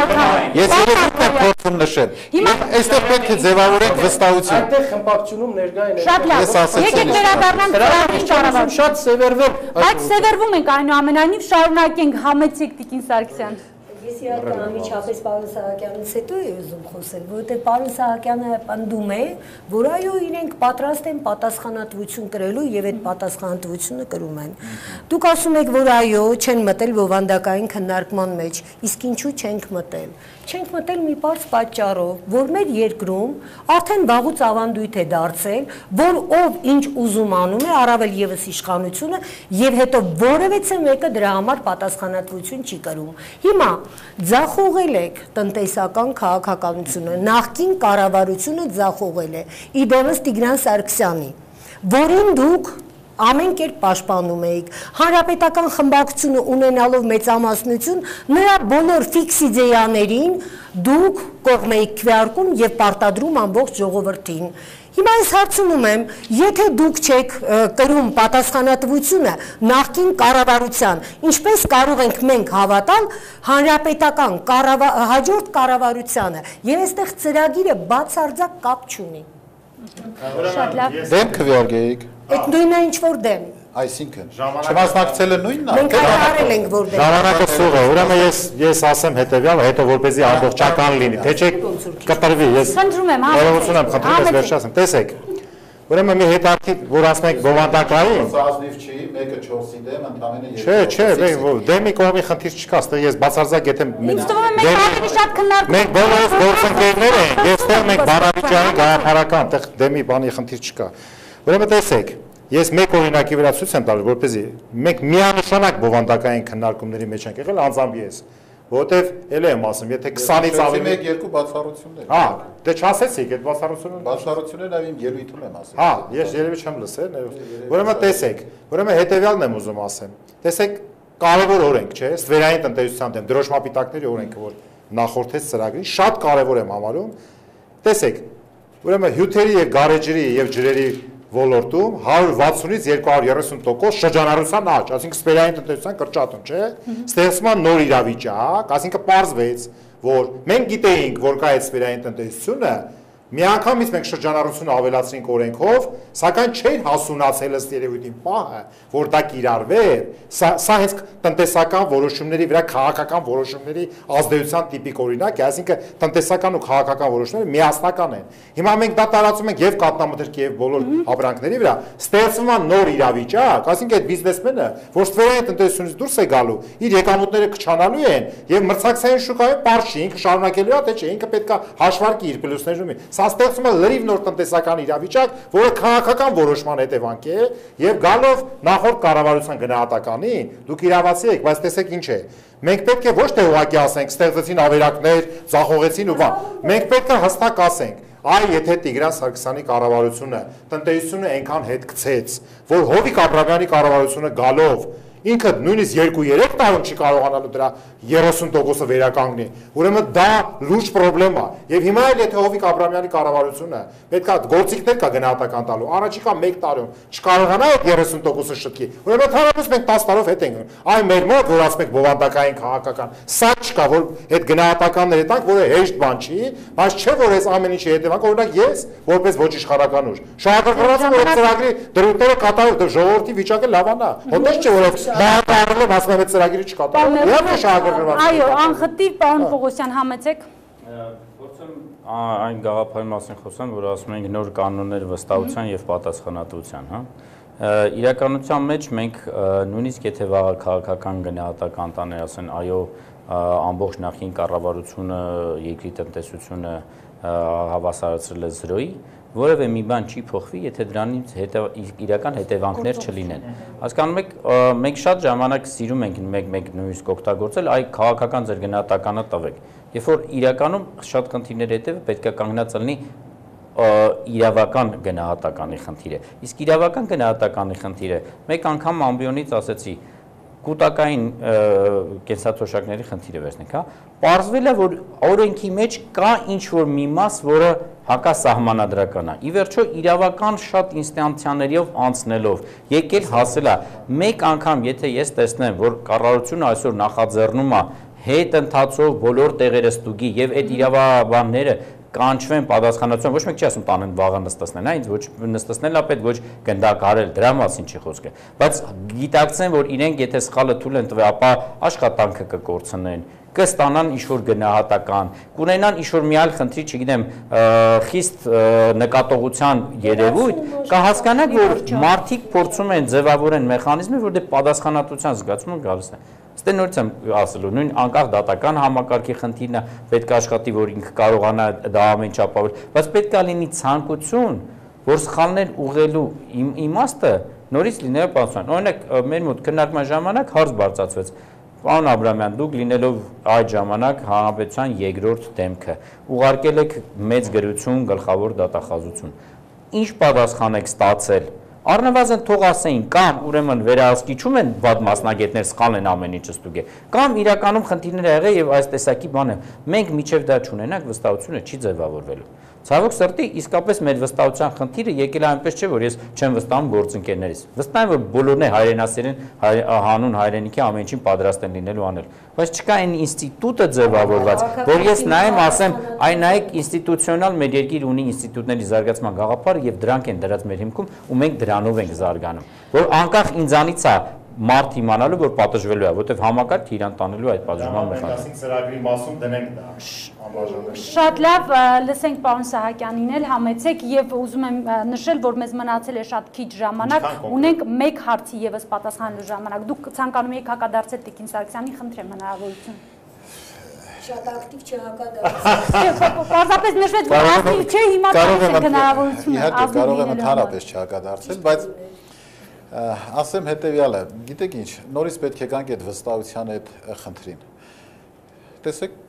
Ես երևույթն եմ փորձում նշել։ Այստեղ պետք է ձևավորենք վստահություն։
Այդտեղ խմբակցությունում ներկա են եղել։
Շատ լավ։ Եկեք վերադառնանք ծրագրի շարավար։
Շատ սևեռվել։
Բայց սևեռվում ենք այնուամենայնիվ շարունակենք համեցեք Տիկին Սարգսյան։
Ես իհարկե անմիջապես պարոն Սահակյանից հետո եմ ուզում խոսել, որովհետև պարոն Սահակյանը պնդում է, որ այո իրենք պատրաստ են պատասխանատվություն կրելու եւ այդ պատասխանատվությունը կրում են։ Դուք ասում եք, որ այո, չեն մտել բովանդակային քննարկման մեջ, իսկ ինչու չենք մտել։ Չենք մտել մի բարձ պատճառով, որ մեր երկրում արդեն վաղուց ավանդույթ է դարձել, որ ով ինչ ուզում անում է, առավել եւս իշխանությունը, եւ հետո որևէ մեկը դրա համար պատասխանատվություն չի կրում։ Հիմա ձախողել եք տնտեսական քաղաքականությունը, նախկին կառավարությունը ձախողել է, իդեպս Տիգրան Սարգսյանի, որին դուք ամեն կերպ պաշտպանում էիք։ Հանրապետական խմբակցությունը ունենալով մեծամասնություն, նրա բոլոր ֆիքս իդեյաներին դուք կողմ էիք քվեարկում եւ պարտադրում ամբողջ ժողովրդին։ Հիմա ես հարցնում եմ, եթե դուք չեք կրում պատասխանատվությունը նախկին կառավարության, ինչպես կարող ենք մենք հավատալ հանրապետական հաջորդ կառավարությանը, եւ այստեղ ծրագիրը բացարձակ կապ չունի։
Շատ լավ։
Դեմ քվեարկեիք։
Այդ նույնը ինչ որ դեմ։
Այսինքն չմասնակցելը նույնն է։
Մենք հայտարարել ենք որ դեմ։
Ժամանակը սուղ է, ուրեմն ես ես ասեմ հետեւյալը, հետո որպեսզի ամբողջական լինի, թե չէ կտրվի, ես
Խնդրում եմ,
Բարողություն եմ, խնդրում եմ վերջացնեմ։ Տեսեք։ Ուրեմն մի հետարքի, որ ասենք բովանդակային,
ազնիվ չի, մեկը չորսի դեմ, ընդամենը
չէ, չէ, դեմի կողմի խնդիր չկա, այստեղ ես բացարձակ եթե
Ինձ թվում է մենք ավելի շատ քննարկում
մենք բոլորս գործընկերներ ենք, եւ այստեղ մենք բանավիճային գաղափարական, այդտեղ դեմի բանի խնդիր չկա։ Ուրեմն տեսեք, ես մեկ օրինակի վրա ցույց եմ տալու, որպեսզի մենք միանշանակ բովանդակային քննարկումների մեջ ենք եղել, անձամբ ես, որովհետեւ էլի եմ ասում, եթե քսանից ավելի
մեկ երկու բացառություններ։
Հա, դե չասեցիք այդ բացառությունները։
Բացառությունները նաև իմ ելույթում եմ ասել։
Հա, ես երևի չեմ լսել, ուրեմն տեսեք, ուրեմն հետեւյալն եմ ուզում ասեմ։ Տեսեք, կարևոր օրենք, չէ՞, ստվերային տնտեսության դեմ դրոշմապիտակների օրենքը, որ նախորդեց ծրագրին, շատ կարևոր եմ համարում։ Տեսեք, ուրեմն հյութերի եւ գարեջրի եւ ջրերի ոլորտում հարյուր վաթսունից երկու հարյուր երեսուն տոկոս շրջանառության աճ, այսինքն ստվերային տնտեսության կրճատում, չէ՞։ Ստեղծման նոր իրավիճակ, այսինքն պարզվեց, որ մենք գիտեինք, որ կա այդ ստվերային տնտեսությունը, միանգամից մենք շրջանառությունը ավելացրինք օրենքով, սակայն չէր հասունացել ըստ երևույթին պահը, որ դա կիրառվեր, սա սա հենց տնտեսական որոշումների վրա քաղաքական որոշումների ազդեցության տիպիկ օրինակ է, այսինքն տնտեսական ու քաղաքական որոշումները միասնական են։ Հիմա մենք դա տարածում ենք եւ կատնամթերքի եւ բոլոր ապրանքների վրա, ստեղծվում է նոր իրավիճակ, այսինքն այդ բիզնեսմենը, որ ստվերային տնտեսությունից դուրս է գալու, իր եկամուտները կչանալու են եւ մրցակցային շուկայում բարձ չի, ինքը շարունակելու է, թե չէ, ինքը պետք է հաշվարկի իր պլյուսներում։ Սա ստեղծում է լրիվ նոր տնտեսական իրավիճակ, որը քաղաքական որոշման հետևանք է եւ գալով նախորդ կառավարության գնահատականին, դուք իրավացի եք, բայց տեսեք ինչ է։ Մենք պետք է ոչ թե ուղղակի ասենք, ստեղծեցին ավերակներ, ձախողեցին ու բան։ Մենք պետք է հստակ ասենք, այ եթե Տիգրան Սարգսյանի կառավարությունը տնտեսությունը այնքան հետ գցեց, որ Հովիկ Աբրահամյանի կառավարությունը գալով ինքը նույնիսկ երկու երեք տարում չի կարողանալու դրա երեսուն տոկոսը վերականգնի, ուրեմն դա լուրջ խնդրեմ է։ Եվ հիմա էլ եթե Հովիկ Աբրահամյանի կառավարությունը պետք է գործիքներ կա գնահատական տալու, առաջիկա մեկ տարում չկարողանա այդ երեսուն տոկոսը շտկի, ուրեմն ընդհանրապես մենք տասը տարով հետ ենք։ Այ մեր մոտ, որ ասում եք բովանդակային քաղաքական, սա չկա, որ այդ գնահատականները տանք, որը հեշտ բան չի, բայց չէ որ այս ամեն ինչի հետևանք, օրինակ ես, որպես ոչ իշխանական ուժ, շահագրգռված եմ, որ ծրագրի դրույթները կատարող ժողովրդի վիճակը լավանա։ Հոդես չէ, որ բաղարարել եմ, ասում եմ այդ ծրագիրը չկատարել։ Եվ շահագրգռված։
Այո, անխտիր, պարոն Պողոսյան, համեցեք։
Փորձեմ այն գաղափարի մասին խոսեմ, որ ասում ենք նոր կանոններ վստահության եւ պատասխանատվության, հա։ Իրականության մեջ մենք նույնիսկ եթե վաղ քաղաքական գնահատական տաներ ասեն, այո, ամբողջ նախին կառավարությունը երկրի տնտեսությունը հավասարացրել է զրոյի, որևէ մի բան չի փոխվի, եթե դրանից իրական հետևանքներ չլինեն։ Հասկանում եք, մենք շատ ժամանակ սիրում ենք մեկ-մեկ նույնիսկ օգտագործել, այ քաղաքական ձեր գնահատականը տվեք։ Երբ որ իրականում շատ խնդիրներ հետևը պետք է կանգնած լինի իրավական գնահատականի խնդիրը։ Իսկ իրավական գնահատականի խնդիրը մեկ անգամ ամբիոնից ասեցի կൂട്ടակային կենսաթոշակների խնդիրը վերցնենք, հա։ Պարզվել է, որ օրենքի մեջ կա ինչ-որ մի մաս, որը հակասահմանադրական է։ Ի վերջո իրավական շատ ինստանցիաներով անցնելով եկել հասել է մեկ անգամ, եթե ես տեսնեմ, որ կառավարությունը այսօր նախաձեռնում է հետ ընթացով բոլոր տեղերը ստուգի եւ այդ իրավաբանները կանչվեն պատասխանատվության, ոչ մեկ չի ասում տանեն վաղը նստացնեն, հա, ինձ ոչ նստացնելն է պետք, ոչ գնդակարել, դրա մասին չի խոսքը, բայց գիտակցեն, որ իրենք եթե սխալը թույլ են տվել, ապա աշխատանքը կկորցնեն, կստանան ինչ-որ գնահատական, կունենան ինչ-որ մի այլ խնդիր, չգիտեմ, խիստ նկատողության երևույթ, կհասկանաք, որ մարդիկ փորձում են ձևավորեն մեխանիզմներ, որ դե պատասխանատվության զգացումը գալիս է։ Ստե նորից եմ ասելու, նույն անկախ դատական համակարգի խնդիրն է, պետք է աշխատի, որ ինքը կարողանա դա ամեն ինչ ապահովել, բայց պետք է լինի ցանկություն, որ սխալներ ուղղելու իմաստը նորից լինել պատասխան։ Օրինակ, մեր մոտ քննարկման ժամանակ հարց բարձրացվեց. Պարոն Աբրահամյան, դուք լինելով այդ ժամանակ հանրապետության երկրորդ դեմքը, ուղարկել եք մեծ գրություն, գլխավոր դատախազություն։ Ինչ պատասխան եք ստացել Առնվազն թող ասեին կամ ուրեմն վերահսկիչում են վատ մասնագետներ, սխալ են ամեն ինչը ստուգե, կամ իրականում խնդիրներ ա եղել եւ այս տեսակի բան է։ Մենք միջև դա չունենանք, վստահությունը չի ձևավորվելու։ Ցավոք սրտի, իսկապես մեր վստահության խնդիրը եկել է այնպես չէ, որ ես չեմ վստահում գործընկերներից։ Վստահ եմ, որ բոլորն է հայրենասերեն հանուն հայրենիքի ամեն ինչին պատրաստ են լինելու անել։ Բայց չկա այն ինստիտուտը ձևավորված, որ ես նայեմ, ասեմ, այ նայեք, ինստիտուցիոնալ մեր երկիր ունի ինստիտուտների զարգացման գաղափարը եւ դրանք են դրած մեր հիմքում ու մենք դրանով ենք զարգանում։ Որ անկախ ինձանից է մարդ իմանալու, որ պատժվելու է, որտեվ համակարգը իրան տանելու այդ պատժման մեխանիզմը։
Ծրագրի մասում դնենք դա անբաժանելի։
Շատ լավ, լսենք պարոն Սահակյանին էլ համեցեք եւ ուզում եմ նշել, որ մեզ մնացել է շատ քիչ ժամանակ, ունենք մեկ հարցի եւս պատասխանելու ժամանակ։ Դուք ցանկանում եք հակադարձել Տիկին Սարգսյանին, խնդրեմ հնարավորություն։
Շատ ակտիվ չհակադարձել։
Պարզապես նշվեց, որ ակտիվ չէ, հիմա կարողեք հնարավորություն
իհարկե կարող եմ ընդհանրապես չհակադարձել, բայց ասեմ հետևյալը, գիտեք ինչ, նորից պետք է գանք այդ վստահության այդ խնդրին։ Տեսեք,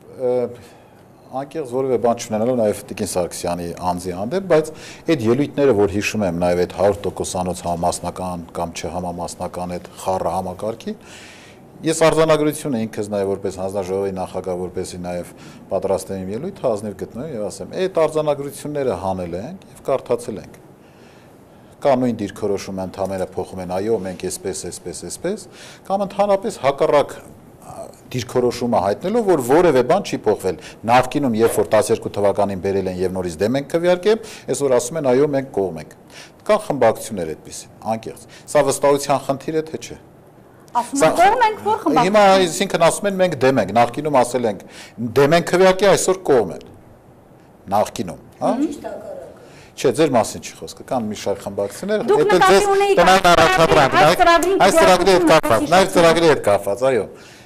անկեղծ որևէ բան չունենալով նաև Տիկին Սարգսյանի անձի հանդեպ, բայց այդ ելույթները, որ հիշում եմ նաև այդ հարյուր տոկոսանոց համամասնական կամ չհամամասնական այդ խառը համակարգի, ես արձանագրություն եմ ինքս նաև որպես հանձնաժողովի նախագահ, որպեսզի նաև պատրաստեմ իմ ելույթը, ազնիվ գտնեմ եւ ասեմ, այդ արձանագրությունները հանել ենք եւ կարդացել ենք։ Կա նույն դիրքորոշումը ընդհանրապես փոխում են, այո, մենք այսպես, այսպես, այսպես, կամ ընդհանրապես հակառակ դիրքորոշումը հայտնելով, որ որևէ բան չի փոխվել։ Նախկինում, երբ որ տասներկու թվականին բերել են եւ նորից դեմ ենք քվեարկել, այսօր ասում են, այո, մենք կողմ ենք։ Կան խմբակցություններ այդպես, անկեղծ։ Սա վստահության խնդիր է, թե չէ։
Ասում են կողմ ենք, որ խմբակցություն։
Հիմա այսինքն ասում են մենք դեմ ենք, նախկինում ասել ենք դեմ ենք քվեարկել, այսօր կողմ են։ Նախկինում, հա։ Չէ, ձեր մասին չի խոսքը, կան մի շարք խմբակցություններ,
հետո ձեզ
տնային առաջադրանք, այս ծրագրի հետ կապված, նաև ծրագրի հետ կապված, այո։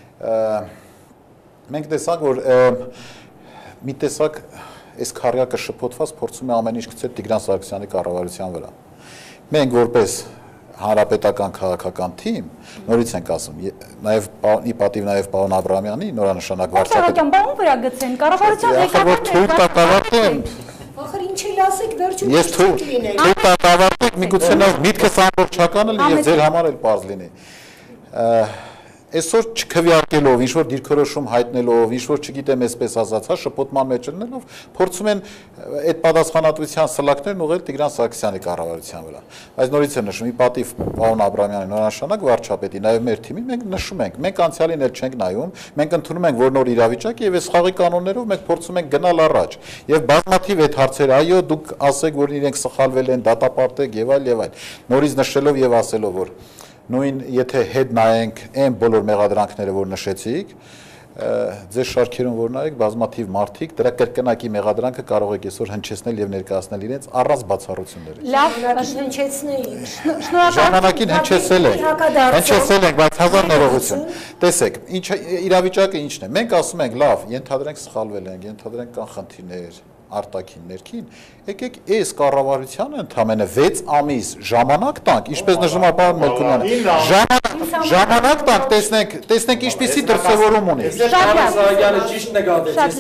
Մենք տեսանք, որ մի տեսակ այս քարյակը շփոթված փորձում է ամեն ինչ գցել Տիգրան Սարգսյանի կառավարության վրա։ Մենք որպես հանրապետական քաղաքական թիմ, նորից ենք ասում, նաև ի պատիվ նաև պարոն Աբրահամյանի նորանշանակ վարչապետ։
Ո՞ւմ բան վրա գցեն, կառավարության
ղեկավարն
Ախր ինչի լասեք վերջում
Ես թույլ տավարտեք միգուցե նոր միտքս ամբողջականը լինի եւ ձեր համար էլ པարզ լինի։ Այսօր չքվեարկելով, ինչ որ դիրքորոշում հայտնելով, ինչ որ չգիտեմ այսպես ասած, հա շփոթման մեջ լինելով, փորձում են այդ պատասխանատվության սլակներն ուղղել Տիգրան Սարգսյանի կառավարության վրա։ Այս նորից եմ նշում, ի պատիվ պարոն Աբրահամյանի նորանշանակ վարչապետի, նաև մեր թիմին մենք նշում ենք, մենք անցյալին էլ չենք նայում, մենք ընդունում ենք, որ նոր իրավիճակ է եւ այս խաղի կանոններով մենք փորձում ենք գնալ առաջ։ Եվ բազմաթիվ այդ հարցերը, այո, դուք ասեք, որ իրենք սխալվել են, դատապարտեք եւ այլ եւ այլ։ Նորից նշելով եւ ասելով, որ նույն եթե հետ նայենք այն բոլոր մեղադրանքները, որ նշեցիք, ձեր շարքերում որ նայեք բազմաթիվ մարդիկ դրա կրկնակի մեղադրանքը կարող եք այսօր հնչեցնել եւ ներկայացնել իրենց առանց բացառությունների։
Լավ, հնչեցնեի։
Ժամանակին հնչեցել ենք, հնչեցել ենք, բայց հազար ներողություն։ Տեսեք, ինչ իրավիճակը ինչն է։ Մենք ասում ենք, լավ, ենթադրենք սխալվել ենք, ենթադրենք կան խնդիրներ, արտաքին ներքին, եկեք այս կառավարությանը ընդամենը վեց ամիս ժամանակ տանք, ինչպես նշում է պարոն Մելքոնյանը, ժամանակ տանք, տեսնենք, տեսնենք ինչպիսի դրսևորում ունի։
Սարգսյանը ճիշտ նկատեց։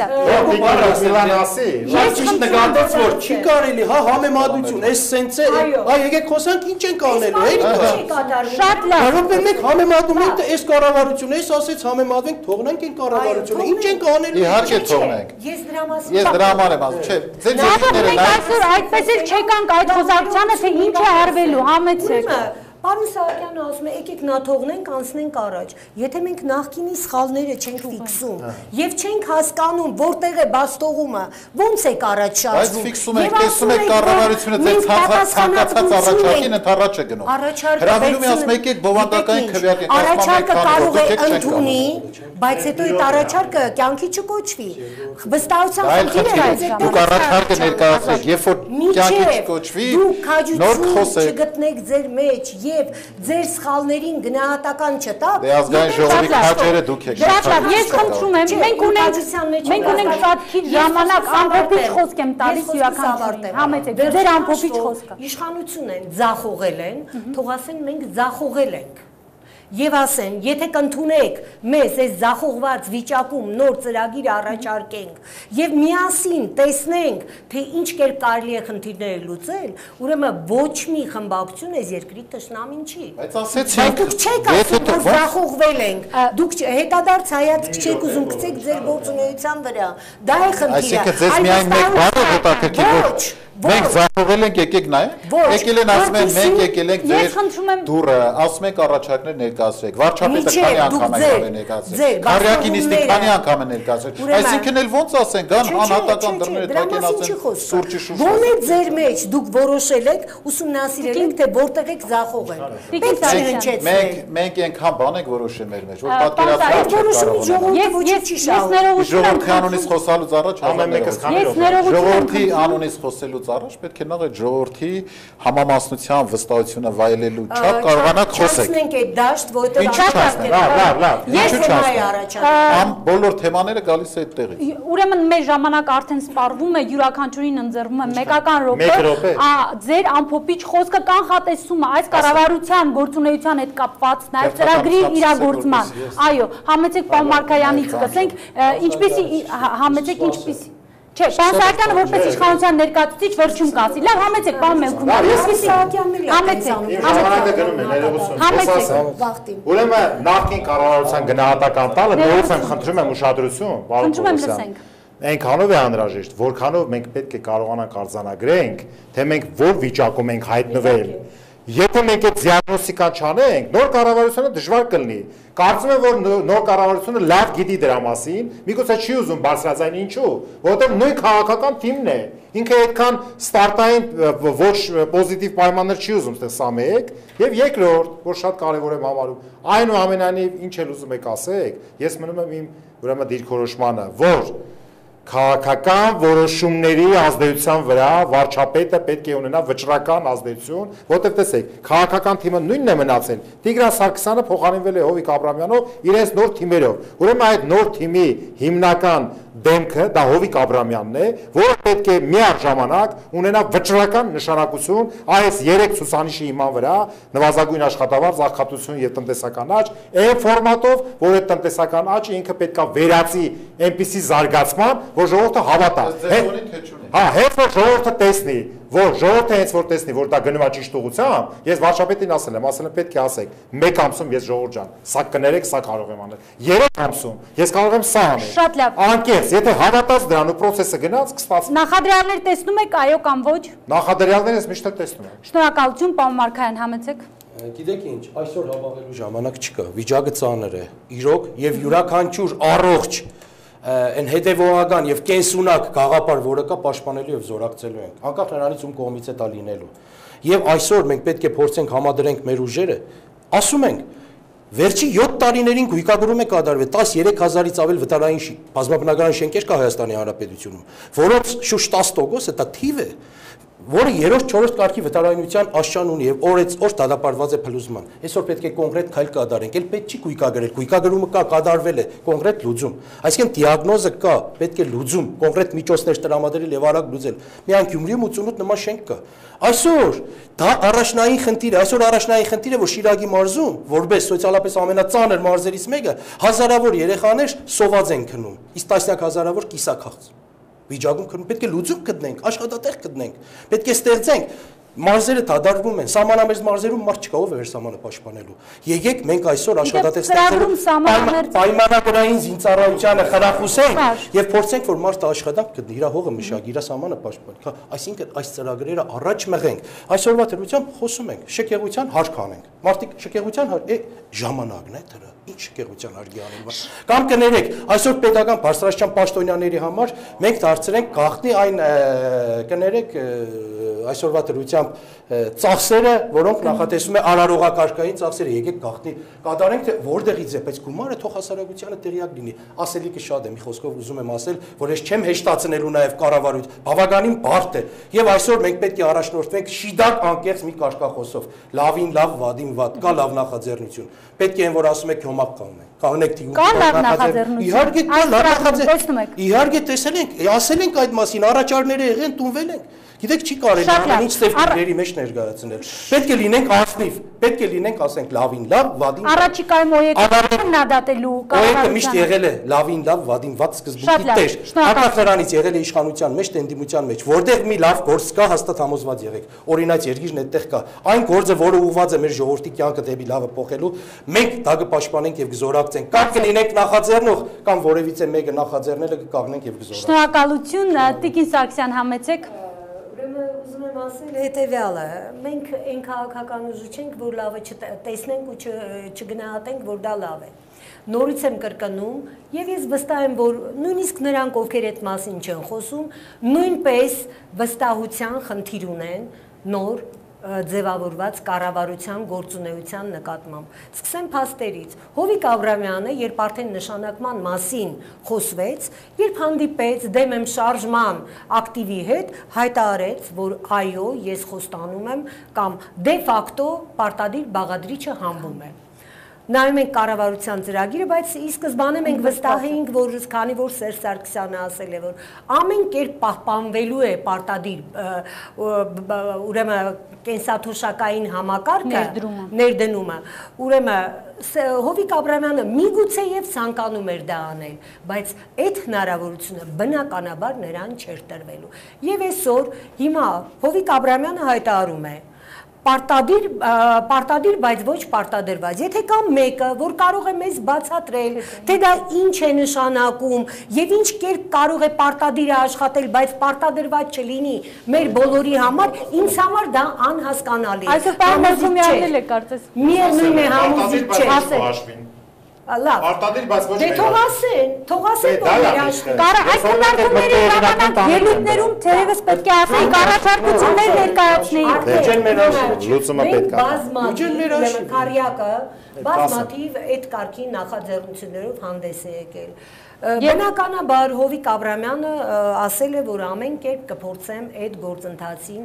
Ես ճիշտ նկատեց, որ չի կարելի, հա, համեմատություն, այս սենց է, այ եկեք խոսանք ինչ են կանելու, հերիք։
Շատ լավ։
Որովհետև մենք համեմատում ենք այս կառավարությունը, այս ասեց համեմատվենք, թողնենք այն կառավարությունը, ինչ են կանելու։
Իհարկե թողնենք։
Ես դրա մասին
Ես դրա համար եմ ասում, չէ, ձեր
ելույթները լավ։ Այսօր այդպես էլ չեկանք այդ խոսակցությանը, թե ինչ է արվելու, համեցեք։
Պարոն Սահակյանը ասում է, եկեք նա թողնենք, անցնենք առաջ։ Եթե մենք նախկինի սխալները չենք ֆիքսում եւ չենք հասկանում, որտեղ է բաստողումը, ոնց է առաջ շարժվում։
Բայց ֆիքսում եք, տեսում եք կառավարությունը ձեր ցանկացած առաջարկին ընդառաջ է գնում։ Հրավիրում է ասում եկեք բովանդակային քվեարկենք,
առաջարկը կարող է ընդունի, բայց հետո այդ առաջարկը կյանքի չկոչվի։ Վստահության խնդիր է։
Դուք առաջարկը ներկայացրեք, երբ որ կյանքի չկոչվի, նոր խոսեք։
Չգտնեք ձեր մեջ եւ ձեր սխալներին գնահատական չտաք։
Դե ազգային ժողովի քաջերը դուք եք։
Շատ լավ, ես խնդրում եմ, մենք ունենք մենք ունենք շատ քիչ ժամանակ, ամփոփիչ խոսք եմ տալիս յուրաքանչյուրին։ Համեցեք, ձեր ամփոփիչ խոսքը։
Իշխանություն են, ձախողել են, թող ասեն մենք ձախողել ենք։ եւ ասեն, եթե կընդունեք մեզ այս զախողված վիճակում նոր ծրագիր առաջարկենք եւ միասին տեսնենք, թե ինչ կերպ կարելի է խնդիրները լուծել, ուրեմն ոչ մի խմբակցություն այս երկրի տշնամին չի։
Բայց ասեցինք,
դուք չեք ասում, որ զախողվել ենք, դուք հետադարձ հայացք չեք ուզում գցեք ձեր գործունեության վրա, դա է խնդիրը։
Այսինքն ձեզ միայն մեկ բան է հետաքրքիր, որ մենք զախողել ենք, եկեք նայեք, եկել են ասում են մենք եկել ենք ձեր դուրը, ասում եք առաջարկներ ներկայացրեք, վարչապետը քանի անգամ է եկել ներկայացրել, քարյակի նիստը քանի անգամ է ներկայացրել, այսինքն էլ ոնց ասեն, գան անհատական դռները թակեն ասեն սուրճի շուշ։
Ո՞ն է ձեր մեջ դուք որոշել եք, ուսումնասիրել եք, թե որտեղ եք զախողել։ Պետք է հնչեցնել։
Մենք մենք այնքան բան ենք որոշել մեր մեջ, որ պատկերացնել
չկարողանանք։
Ժողովրդի անունից խոսալուց առաջ ամեն մեկս ժողովրդի անունից խոսելուց առաջ պետք է նախ այդ ժողովրդի համամասնության վստահությունը վայելելու չափ կարողանանք խոսել։
Չացնենք այդ դաշտ, որտեղ
լավ, լավ, լավ։
Ես թեմայի առաջարկում։
Բոլոր թեմաները գալիս է այդտեղից։
Ուրեմն մեր ժամանակ արդեն սպառվում է, յուրաքանչյուրին ընձեռվում է մեկական րոպե։ Ձեր ամփոփիչ խոսքը կանխատեսում է այս կառավարության գործունեության հետ կապված նաև ծրագրի իրագործման։ Այո, համեցեք պարոն Մարկայանից սկսենք, ինչպեսի համեցեք ինչպեսի Չէ, պարոն Սահակյանը որպես իշխանության ներկայացուցիչ վերջում կասի։ Լավ, համեցեք, պարոն Մելքումյան։
Ես Սահակյանն էլ
համեցեք,
համեցեք։
Ուրեմն նախկին կառավարության գնահատական տալը նորից եմ խնդրում եմ ուշադրություն, պարոն Պողոսյան։ Այնքանով է անհրաժեշտ, որքանով մենք պետք է կարողանանք արձանագրենք, թե մենք որ վիճակում ենք հայտնվել։ Եթե մենք այդ դիագնոստիկան չանենք, նոր կառավարությունը դժվար կլինի։ Կարծում եմ, որ նոր կառավարությունը լավ գիտի դրա մասին, միգուցե չի ուզում բարձրաձայն ինչու, որովհետև նույն քաղաքական թիմն է։ Ինքը այդքան ստարտային ոչ պոզիտիվ պայմաններ չի ուզում ստեսա մեկ, եւ երկրորդ, որ շատ կարեւոր եմ համարում, այնուամենայնիվ ինչ էլ ուզում եք ասեք, ես մնում եմ իմ ուրեմն դիրքորոշմանը, որ քաղաքական որոշումների ազդեցության վրա վարչապետը պետք է ունենա վճռական ազդեցություն, որտեղ տեսեք, քաղաքական թիմը նույնն է մնացել։ Տիգրան Սարգսյանը փոխարինվել է Հովիկ Աբրամյանով իրենց նոր թիմերով։ Ուրեմն այդ նոր թիմի հիմնական դեմքը դա Հովիկ Աբրամյանն է, որը պետք է միաժամանակ ունենա վճռական նշանակություն այս երեք ցուցանիշի հիման վրա՝ նվազագույն աշխատավարձ, աղքատություն եւ տնտեսական աճ, այն ֆորմատով, որ այդ տնտեսական աճը ինքը պետքա վերացի այնպիսի զարգացման, որ ժողովուրդը հավատա։ Հա, հենց որ ժողովուրդը տեսնի, որ ժողովուրդը հենց որ տեսնի, որ դա գնում է ճիշտ ուղղությամբ, ես վարչապետին ասել եմ, ասել եմ պետք է ասեք, մեկ ամսում ես ժողովուրդ ջան, սա կներեք, սա կարող եմ անել։ Երեք ամսում ես կարող եմ սա անել։
Շատ լավ։
Անկեղծ, եթե հավատաց դրան ու process-ը գնաց, կստացվի։
Նախադրյալներ տեսնում եք, այո կամ ոչ։
Նախադրյալները ես միշտ տեսնում եմ։
Շնորհակալություն, պարոն Մարկայան, համեցեք։
Գիտեք ինչ, այսօր հավաքելու ժամանակ չկա, վիճակը ծանր է։ Իրոք եւ յուրաքանչյուր առողջ այն հետևողական եւ կենսունակ գաղափար, որը կա, պաշտպանելու եւ զորակցելու ենք, անկախ նրանից ում կողմից է դա լինելու։ Եվ այսօր մենք պետք է փորձենք համադրենք մեր ուժերը, ասում ենք, վերջի յոթ տարիներին գույքագրում է կատարվել տասնյոթ հազարից ավել վտարային բազմաբնակարան շենքեր կա Հայաստանի Հանրապետությունում, որոնց շուրջ տասը տոկոսը դա թիվ է, որը երրորդ չորրորդ կարգի վտարայնության աշճան ունի եւ օրից օր դադարված է փլուզման։ Այսօր պետք է կոնկրետ քայլ կատարենք, էլ պետք չի գույքագրել, գույքագրումը կա, կատարվել է, կոնկրետ լուծում։ Այսինքն դիագնոզը կա, պետք է լուծում, կոնկրետ միջոցներ տրամադրել եւ արագ լուծել։ Միայն Գյումրիում ութսունութ նման շենք կա։ Այսօր դա առաջնային խնդիր է, այսօր առաջնային խնդիրը, որ Շիրակի մարզում, որպես սոցիալապես ամենածանր մարզերից մեկը, հազարավոր երեխաներ սոված են քնում, իսկ տասնյակ հազարավոր կիսաքաղց։ Վիճակում քնում պետք է լուծում գտնենք, աշխատատեղ գտնենք, պետք է ստեղծենք, մարզերը դադարվում են, սահմանամերձ մարզերում մարդ չկա, ով է սահմանը պաշտպանելու։ Եկեք մենք այսօր աշխատատեղ ստեղծենք, պայմանագրային զինծառայությանը խրախուսենք եւ փորձենք, որ մարդը աշխատանք գտնի, իր հողը մշակի, իր սահմանը պաշտպանի։ Այսինքն այս ծրագրերը առաջ մղենք։ Այսօրվա դրությամբ խոսում ենք, շքեղության հարկ անենք։ Մարդիկ շքեղության հարկ, ժամանակն է դրա։ Ինչ շքեղության հարգի անելվա։ Կամ կներեք, այսօր պետական բարձրաստիճան պաշտոնյաների համար մենք դարձրենք գաղտնի այն կներեք այսօրվա դրությամբ ծախսերը, որոնք նախատեսում է արարողակարգային ծախսերը, եկեք գաղտնի կատարենք, թե որտեղից է, բայց գումարը թող հասարակությանը տեղյակ լինի։ Ասելիքը շատ է, մի խոսքով ուզում եմ ասել, որ ես չեմ հեշտացնելու նաև կառավարություն, բավականին բարդ է։ Եվ այսօր մենք պետք է առաջնորդվենք շիդակ անկեղծ մի կարգախոսով։ Լավին լավ, վադին վատ, կա լավ նախաձեռնություն։ Պետք է այն, որ ասում եք հոմակ կանենք, կանենք թիվ
Կա լավ նախաձեռնություն։
Իհարկե կա լավ
տեսնում եք։
նախաձեռնություն։ Իհարկե տեսել ենք, ասել ենք այդ մասին, առաջարկները եղեն, տունվել ենք։ Գիտեք, չի կարելի ամեն ինչ ստեփների մեջ ներկայացնել։ Պետք է լինենք ասնիվ, պետք է լինենք, ասենք, լավին լավ, վադին։
Առաջիկայում օյեկը քննադատելու
կառավարությունը միշտ եղել է լավին լավ, վադին վատ սկզբունքի տեր։ Անկախ նրանից եղել է իշխանության մեջ, տենդիմության մեջ, որտեղ մի լավ գործ կա, հաստատ համոզված եղեք։ Օրինակ երկիրն այդտեղ կա։ Այն գործը, որը ուղղված է մեր ժողովրդի կյանքը դեպի լավը փոխելու, մենք դա կպաշտպանենք եւ կզորակցենք։ Կամ կլինենք նախաձեռնող, կամ որևիցե մեկը նախաձեռնելը կկաղնենք եւ կզորակցենք։
Շնորհակալություն, Տիկին Սարգսյան, համեցեք։
Ուզում եմ ասել հետևյալը, մենք այն քաղաքական ուժ չենք, որ լավը տեսնենք ու չգնահատենք, որ դա լավ է։ Նորից եմ կրկնում, եւ ես վստահ եմ, որ նույնիսկ նրանք, ովքեր այդ մասին չեն խոսում, նույնպես վստահության խնդիր ունեն նոր ձևավորված կառավարության գործունեության նկատմամբ։ Սկսեմ փաստերից։ Հովիկ Աբրամյանը, երբ արդեն նշանակման մասին խոսվեց, երբ հանդիպեց դեմ եմ շարժման ակտիվի հետ, հայտարարեց, որ այո, ես խոստանում եմ կամ դե ֆակտո պարտադիր բաղադրիչը հանվում է։ Նայում ենք կառավարության ծրագիրը, բայց ի սկզբանե մենք վստահ էինք, որ քանի որ Սերժ Սարգսյանը ասել է, որ ամեն կերպ պահպանվելու է պարտադիր ուրեմն կենսաթոշակային համակարգը, ներդնումը, ուրեմն Հովիկ Աբրամյանը միգուցե եւ ցանկանում էր դա անել, բայց այդ հնարավորությունը բնականաբար նրան չէր տրվելու։ Եվ այսօր հիմա Հովիկ Աբրամյանը հայտարարում է Պարտադիր, պարտադիր, բայց ոչ պարտադրված։ Եթե կա մեկը, որ կարող է մեզ բացատրել, թե դա ինչ է նշանակում եւ ինչ կերպ կարող է պարտադիրը աշխատել, բայց պարտադրված չլինի մեր բոլորի համար, ինձ համար դա անհասկանալի է։
Այսօր պարոն Բազումյանն է կարծես։
Միևնույն է համոզիչ չէ, ասել։ Լավ։
Պարտադիր, բայց ոչ
Դե թող ասեն, թող ասեն որ
Կարա այդ քննարկումների իրականանք ելույթներում թերևս պետք է ասեին առաջարկություններ ներկայացնեին։
Լուջեն Մերաշի, լուծումը պետք է։
Լուջեն Մերաշի քարյակը բազմաթիվ այդ կարգի նախաձեռնություններով հանդես է եկել։ Բնականաբար Հովիկ Աբրամյանը ասել է, որ ամեն կերպ կփորձեմ այդ գործընթացին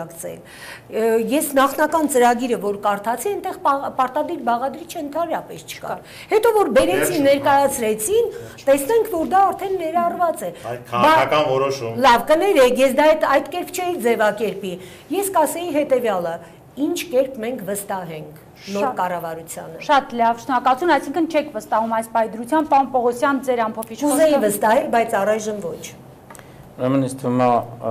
աջակցել։ Ես նախնական ծրագիրը, որ կարդացի, այնտեղ պարտադիր բաղադրիչը ընդհանրապես չկար։ Հետո որ բերեցին, ներկայացրեցին, տեսնենք, որ դա արդեն ներառված է։
Քաղաքական որոշում։
Լավ, կներեք, ես դա այդ կերպ չէի ձևակերպի։ Ես կասեի հետևյալը, ինչ կերպ մենք վստահ ենք նոր կառավարությանը։
Շատ լավ, շնորհակալություն, այսինքն չեք վստահում այս պայդրության, պարոն Պողոսյան, ձեր ամփոփիչ խոսքը։
Կուզեի վստահել, բայց առայժմ ոչ։
Ուրեմն ինձ թվում է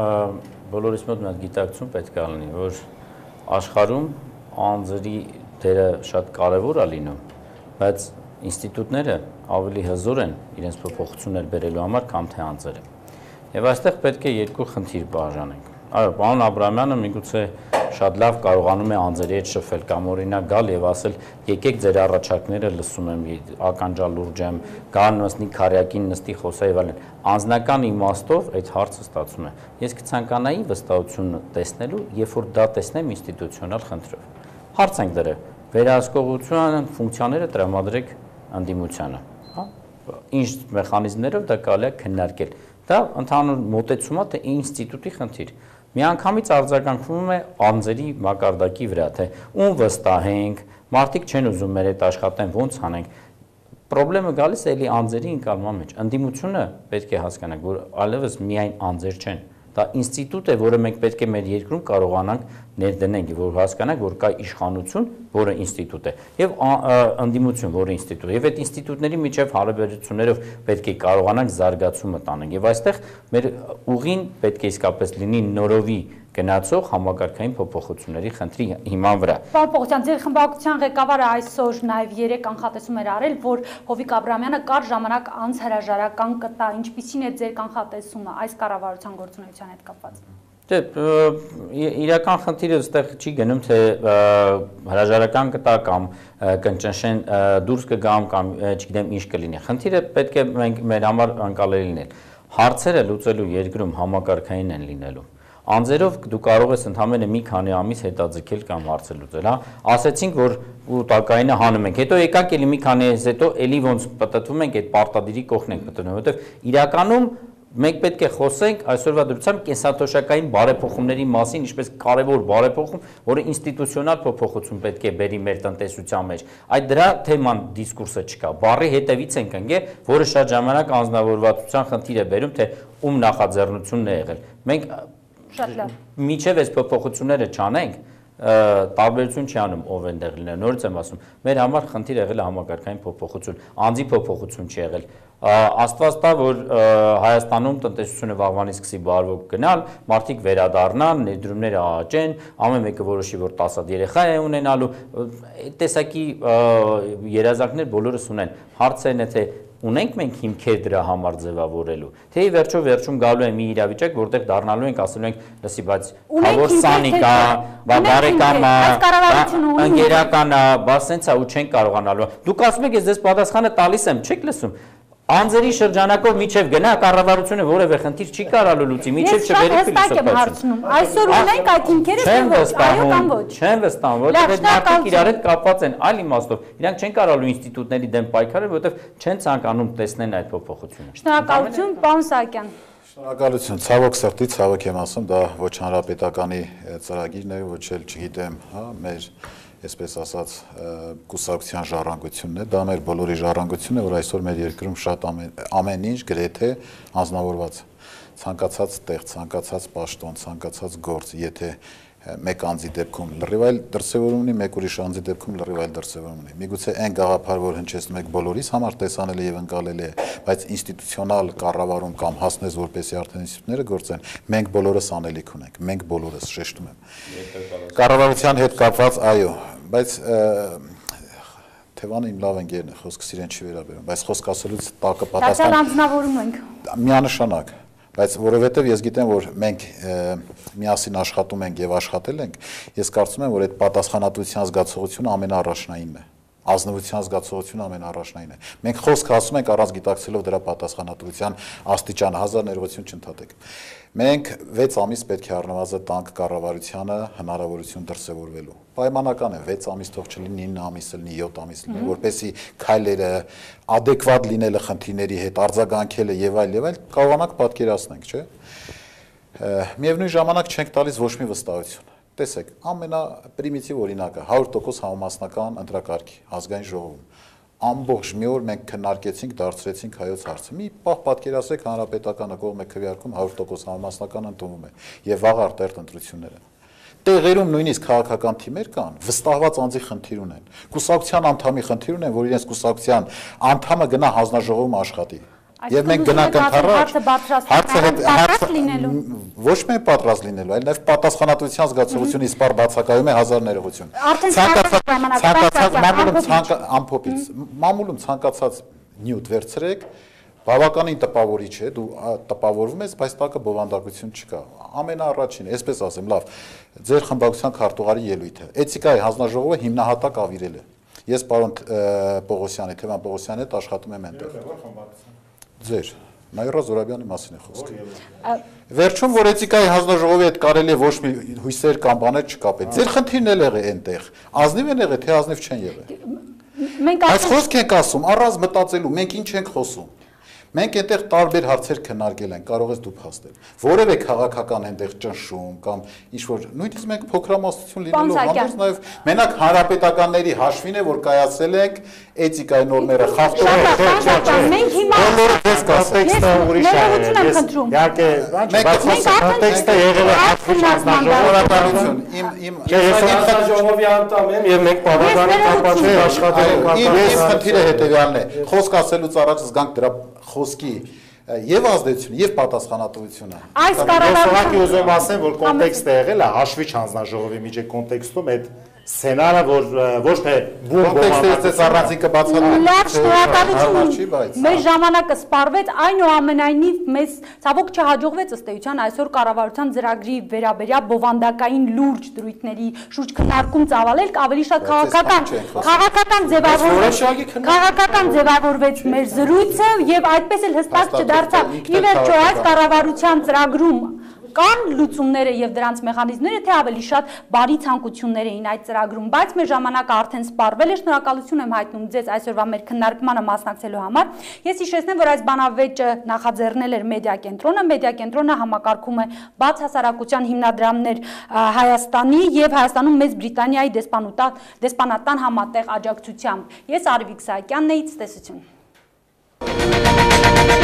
բոլորիս մոտ մի գիտակցություն պետք է լինի, որ աշխարհում անձրի դերը շատ կարևոր է լինում, բայց ինստիտուտները ավելի հզոր են իրենց փոփոխություններ բերելու համար, քան թե անձերը։ Եվ այստեղ պետք է երկու խնդիր բաժանենք։ Այո, պարոն Աբրամյանը միգուցե շատ լավ կարողանում է անձերի հետ շփվել կամ օրինակ գալ եւ ասել եկեք ձեր առաջարկները լսում եմ, ականջալուրջ եմ, գան նստի քարյակին նստի խոսա եւ այլն։ Անձնական իմաստով այդ հարցը ստացվում է։ Ես կցանկանայի վստահություն տեսնելու, երբ որ դա տեսնեմ ինստիտուցիոնալ խնդրով։ Հարց ենք դրել. վերահսկողության ֆունկցիաները տրամադրեք անդիմությանը, հա։ Ինչ մեխանիզմներով դա կարելի է քննարկել։ Դա ընդհանուր մոտեցում է թե ինստիտուտի խնդիր։ Միանգամից արձագանքվում է անձերի մակարդակի վրա, թե ում վստահենք, մարդիկ չեն ուզում մեր հետ աշխատեն, ոնց անենք։ Պրոբլեմը գալիս է էլի անձերի ընկալման մեջ։ Ընդդիմությունը պետք է հասկանանք, որ այլևս միայն անձեր չեն։ Դա ինստիտուտ է, որը մենք պետք է մեր երկրում կարողանանք ներդնենք, որ հասկանանք, որ կա իշխանություն, որը ինստիտուտ է, եւ ընդդիմություն, որը ինստիտուտ է, եւ այդ ինստիտուտների միջև հարաբերություններով պետք է կարողանանք զարգացումը տանենք, եւ այստեղ մեր ուղին պետք է իսկապես լինի նորովի գնացող համակարգային փոփոխությունների խնդրի հիման վրա։
Պարոն Պողոսյան, ձեր խմբակցության ղեկավարը այսօր նաև երեք անխատեսում էր արել, որ Հովիկ Աբրամյանը կար ժամանակ անց հրաժարական կտա, ինչպիսին է ձեր կանխատեսումը այս կառավարության գործունեության հետ կապված։
Դե իրական խնդիրը այստեղ չի գնում, թե հրաժարական կտա կամ կնճնշեն դուրս կգամ կամ չգիտեմ ինչ կլինի։ Խնդիրը պետք է մենք մեր համար անկալելի լինել։ Հարցերը լուծելու երկրում համակարգային են լինելու։ Անձերով դու կարող ես ընդհանրապես մի քանի ամիս հետաձգել կամ հարցը լուծել, հա։ Ասեցինք, որ ուտակայինը հանում ենք, հետո եկանք էլի մի քանի ամիս հետո էլի ոնց պատտվում ենք այդ պարտադիրի կողքն ենք պատտվում, որովհետև իրականում մենք պետք է խոսենք այսօրվա դրությամբ կենսաթոշակային բարեփոխումների մասին, ինչպես կարևոր բարեփոխում, որը ինստիտուցիոնալ փոփոխություն պետք է բերի մեր տնտեսության մեջ։ Այդ դրա թեման դիսկուրսը չկա։ Բառի հետևից ենք ընկել, որը շատ ժամանակ անձնավորվածության խնդիր է բերում, թե ում նախաձեռնությունն է եղել։ Մենք
շատ լավ։
Միջև այս փոփոխությունները չանենք, տարբերություն չի անում ով այնտեղ լինել, նորից եմ ասում, մեր համար խնդիր եղել է համակարգային փոփոխություն, անձի փոփոխություն չի եղել։ Աստված տա, որ Հայաստանում տնտեսությունը վաղվանից սկսի բարվոք գնալ, մարդիկ վերադառնան, ներդրումները աճեն, ամեն մեկը որոշի, որ տասը հատ երեխա է ունենալու, տեսակի երազանքներ բոլորս ունեն։ Հարցն է, թե ունենք մենք հիմքեր դրա համար ձևավորելու, թե ի վերջո վերջում գալու է մի իրավիճակ, որտեղ դառնալու ենք, ասելու ենք, լսի, բայց հավոր սանիկ է, բարեկամ է, ընկերական է, բա սենց է ու չենք կարողանալու։ Դուք ասում եք, ես ձեզ պատասխանը տալիս եմ, չեք լսում։ Անձերի շրջանակով միջև գնա կառավարությունը որևէ խնդիր չի կարալու լուծի, միջև չվերի
փիլիսոփայություն։ Այսօր ունենք այդ հիմքերը,
չեմ
այո կամ ոչ։
Չեմ վստահում, որովհետև մարդիկ իրար հետ կապված են այլ իմաստով։ Իրանք չեն կարալու ինստիտուտների դեմ պայքարել, որովհետև չեն ցանկանում տեսնեն այդ փոփոխությունը։
Շնորհակալություն, պարոն Սահակյան։
Շնորհակալություն, ցավոք սրտի, ցավոք եմ ասում, դա ոչ հանրապետականի ծրագիրն է, ոչ էլ չգիտեմ, հա, մեր այսպես ասած կուսակցության ժառանգությունն է, դա մեր բոլորի ժառանգությունն է, որ այսօր մեր երկրում շատ ամեն, ամեն ինչ գրեթե անձնավորված, ցանկացած տեղ, ցանկացած պաշտոն, ցանկացած գործ, եթե մեկ անձի դեպքում լրիվ այլ դրսևորում ունի, մեկ ուրիշ անձի դեպքում լրիվ այլ դրսևորում ունի։ Միգուցե այն գաղափար, որ հնչեցնում եք բոլորիս համար տեսանելի եւ ընկալելի է, բայց ինստիտուցիոնալ կառավարում կամ հասնես որպեսի արդեն ինստիտուտները գործեն, մենք բոլորս անելիք ունենք, մենք բոլորս շեշտում եմ։ Կառավարության հետ կապված, այո, բայց Թևանը իմ լավ ընկերն է, խոսքս իրեն չի վերաբերում, բայց խոսք ասելուց տակը պատասխան։
Դարձյալ անձնավորում ենք։
Միանշանակ, բայց որովհետև ես գիտեմ, որ մենք միասին աշխատում ենք եւ աշխատել ենք, ես կարծում եմ, որ այդ պատասխանատվության զգացողությունը ամենաառաջնայինն է։ Ազնվության զգացողությունը ամենաառաջնայինն է։ Մենք խոսք ասում ենք առանց գիտակցելով դրա պատասխանատվության աստիճան, հազար ներողություն չընդհատեք։ Մենք վեց ամիս պետք է առնվազն տանք կառավարությանը հնարավորություն դրսևորվելու։ Պայմանական է վեց ամիս թող չլինի, ինը ամիս լինի, յոթ ամիս լինի, որպեսզի քայլերը adekvat լինելը խնդիրների հետ, արձագանքելը եւ այլ եւ այլ կարողանանք պատկերացնենք, չէ՞։ Միևնույն ժամանակ չենք տալիս ոչ մի վստահություն։ Տեսեք, ամենապրիմիտիվ օրինակը հարյուր տոկոս համամասնական ընտրակարգի ազգային ժողովում ամբողջ մի օր մենք քննարկեցինք, դարձրեցինք հայոց հարցը։ Մի պահ պատկերացրեք հանրապետականը կողմ է քվեարկում հարյուր տոկոս համամասնական ընդունվում է եւ վաղ արտերտ ընտրությունները։ Տեղերում նույնիսկ քաղաքական թիմեր կան, վստահված անձի խնդիր ունեն։ Կուսակցության անդամի խնդիր ունեն, որ իրենց կուսակցության անդամը գնա հանձնաժողովում աշխատի։ Եվ մենք գնանք ընդառաջ հարցը պատրաստ լինելու ոչ միայն պատրաստ լինելու, այլ նաև պատասխանատվության զգացողությունը իսպար բացակայում է հազար ներողություն։ Ցանկացած մամուլում ամփոփից մամուլում ցանկացած նյութ վերցրեք, բավականին տպավորիչ է, դու տպավորվում ես, բայց տակը բովանդակություն չկա։ Ամենաառաջինը, այսպես ասեմ, լավ, ձեր խմբակցության քարտուղարի ելույթը, էթիկայի հանձնաժողովը հիմնահատակ ավիրել է։ Ես պարոն Պողոսյանի, Թևան Պողոսյանի հետ աշխատում եմ այնտեղ։ Ձեր Նաիրա Զորաբյանի մասին է խոսքը։ Վերջում որ էթիկայի հանձնաժողովի հետ կարելի է ոչ մի հույսեր կամ բաներ չկապել։ Ձեր խնդիրն էլ եղե այնտեղ։ Ազնիվ են եղել, թե ազնիվ չեն եղել։
Մենք
այս խոսք ենք ասում, առանց մտածելու, մենք ինչ ենք խոսում։ Մենք այնտեղ տարբեր հարցեր քննարկել ենք, կարող ես դու փաստել։ Որևէ քաղաքական այնտեղ ճնշում կամ ինչ որ նույնիսկ մենք փոքրամասնություն լինելով համոզ նաև մենակ հանրապետականների հաշվին է, որ կայացել ենք էթիկայի նորմերը խախտում։
Մենք հիմա
բոլորս կոնտեքստը ուրիշ է։ Իհարկե, կոնտեքստը եղել է հանրապետական
Իմ իմ
ժողովի անդամ եմ եւ մենք բավականին կապված աշխատել ենք։
Իմ խնդիրը հետեւյալն է։ Խոսք ասելուց առաջ զգանք դրա խոսքի եւ ազդեցությունը եւ պատասխանատվությունը։
Այս կառավարությունը
ուզում եմ ասեմ, որ կոնտեքստը եղել է հաշվի չանձնաժողովի միջի կոնտեքստում այդ սցենարը, որ ոչ թե բում
կոնտեքստից առանցին կբացատրեմ։
Լավ, շնորհակալություն։ Մեր ժամանակը սպառվեց, այնուամենայնիվ մեզ ցավոք չհաջողվեց ըստ էության այսօր կառավարության ծրագրի վերաբերյալ բովանդակային լուրջ դրույթների շուրջ քննարկում ծավալել, ավելի շատ քաղաքական քաղաքական ձևավորվեց քաղաքական ձևավորվեց մեր զրույցը եւ այդպես էլ հստակ չդարձավ։ Ի վերջո այս կառավարության ծրագրում կան լուծումները եւ դրանց մեխանիզմները, թե ավելի շատ բարի ցանկություններ էին այդ ծրագրում, բայց մեր ժամանակը արդեն սպառվել է։ Շնորհակալություն եմ հայտնում ձեզ այսօրվա մեր քննարկմանը մասնակցելու համար։ Ես հիշեցնեմ, որ այս բանավեճը նախաձեռնել էր Մեդիա կենտրոնը, Մեդիա կենտրոնը համակարգում է բաց հասարակության հիմնադրամներ Հայաստանի եւ Հայաստանում Մեծ Բրիտանիայի դեսպանատան համատեղ աջակցությամբ։ Ես Արվիկ Սահակյանն էի, ցտեսություն։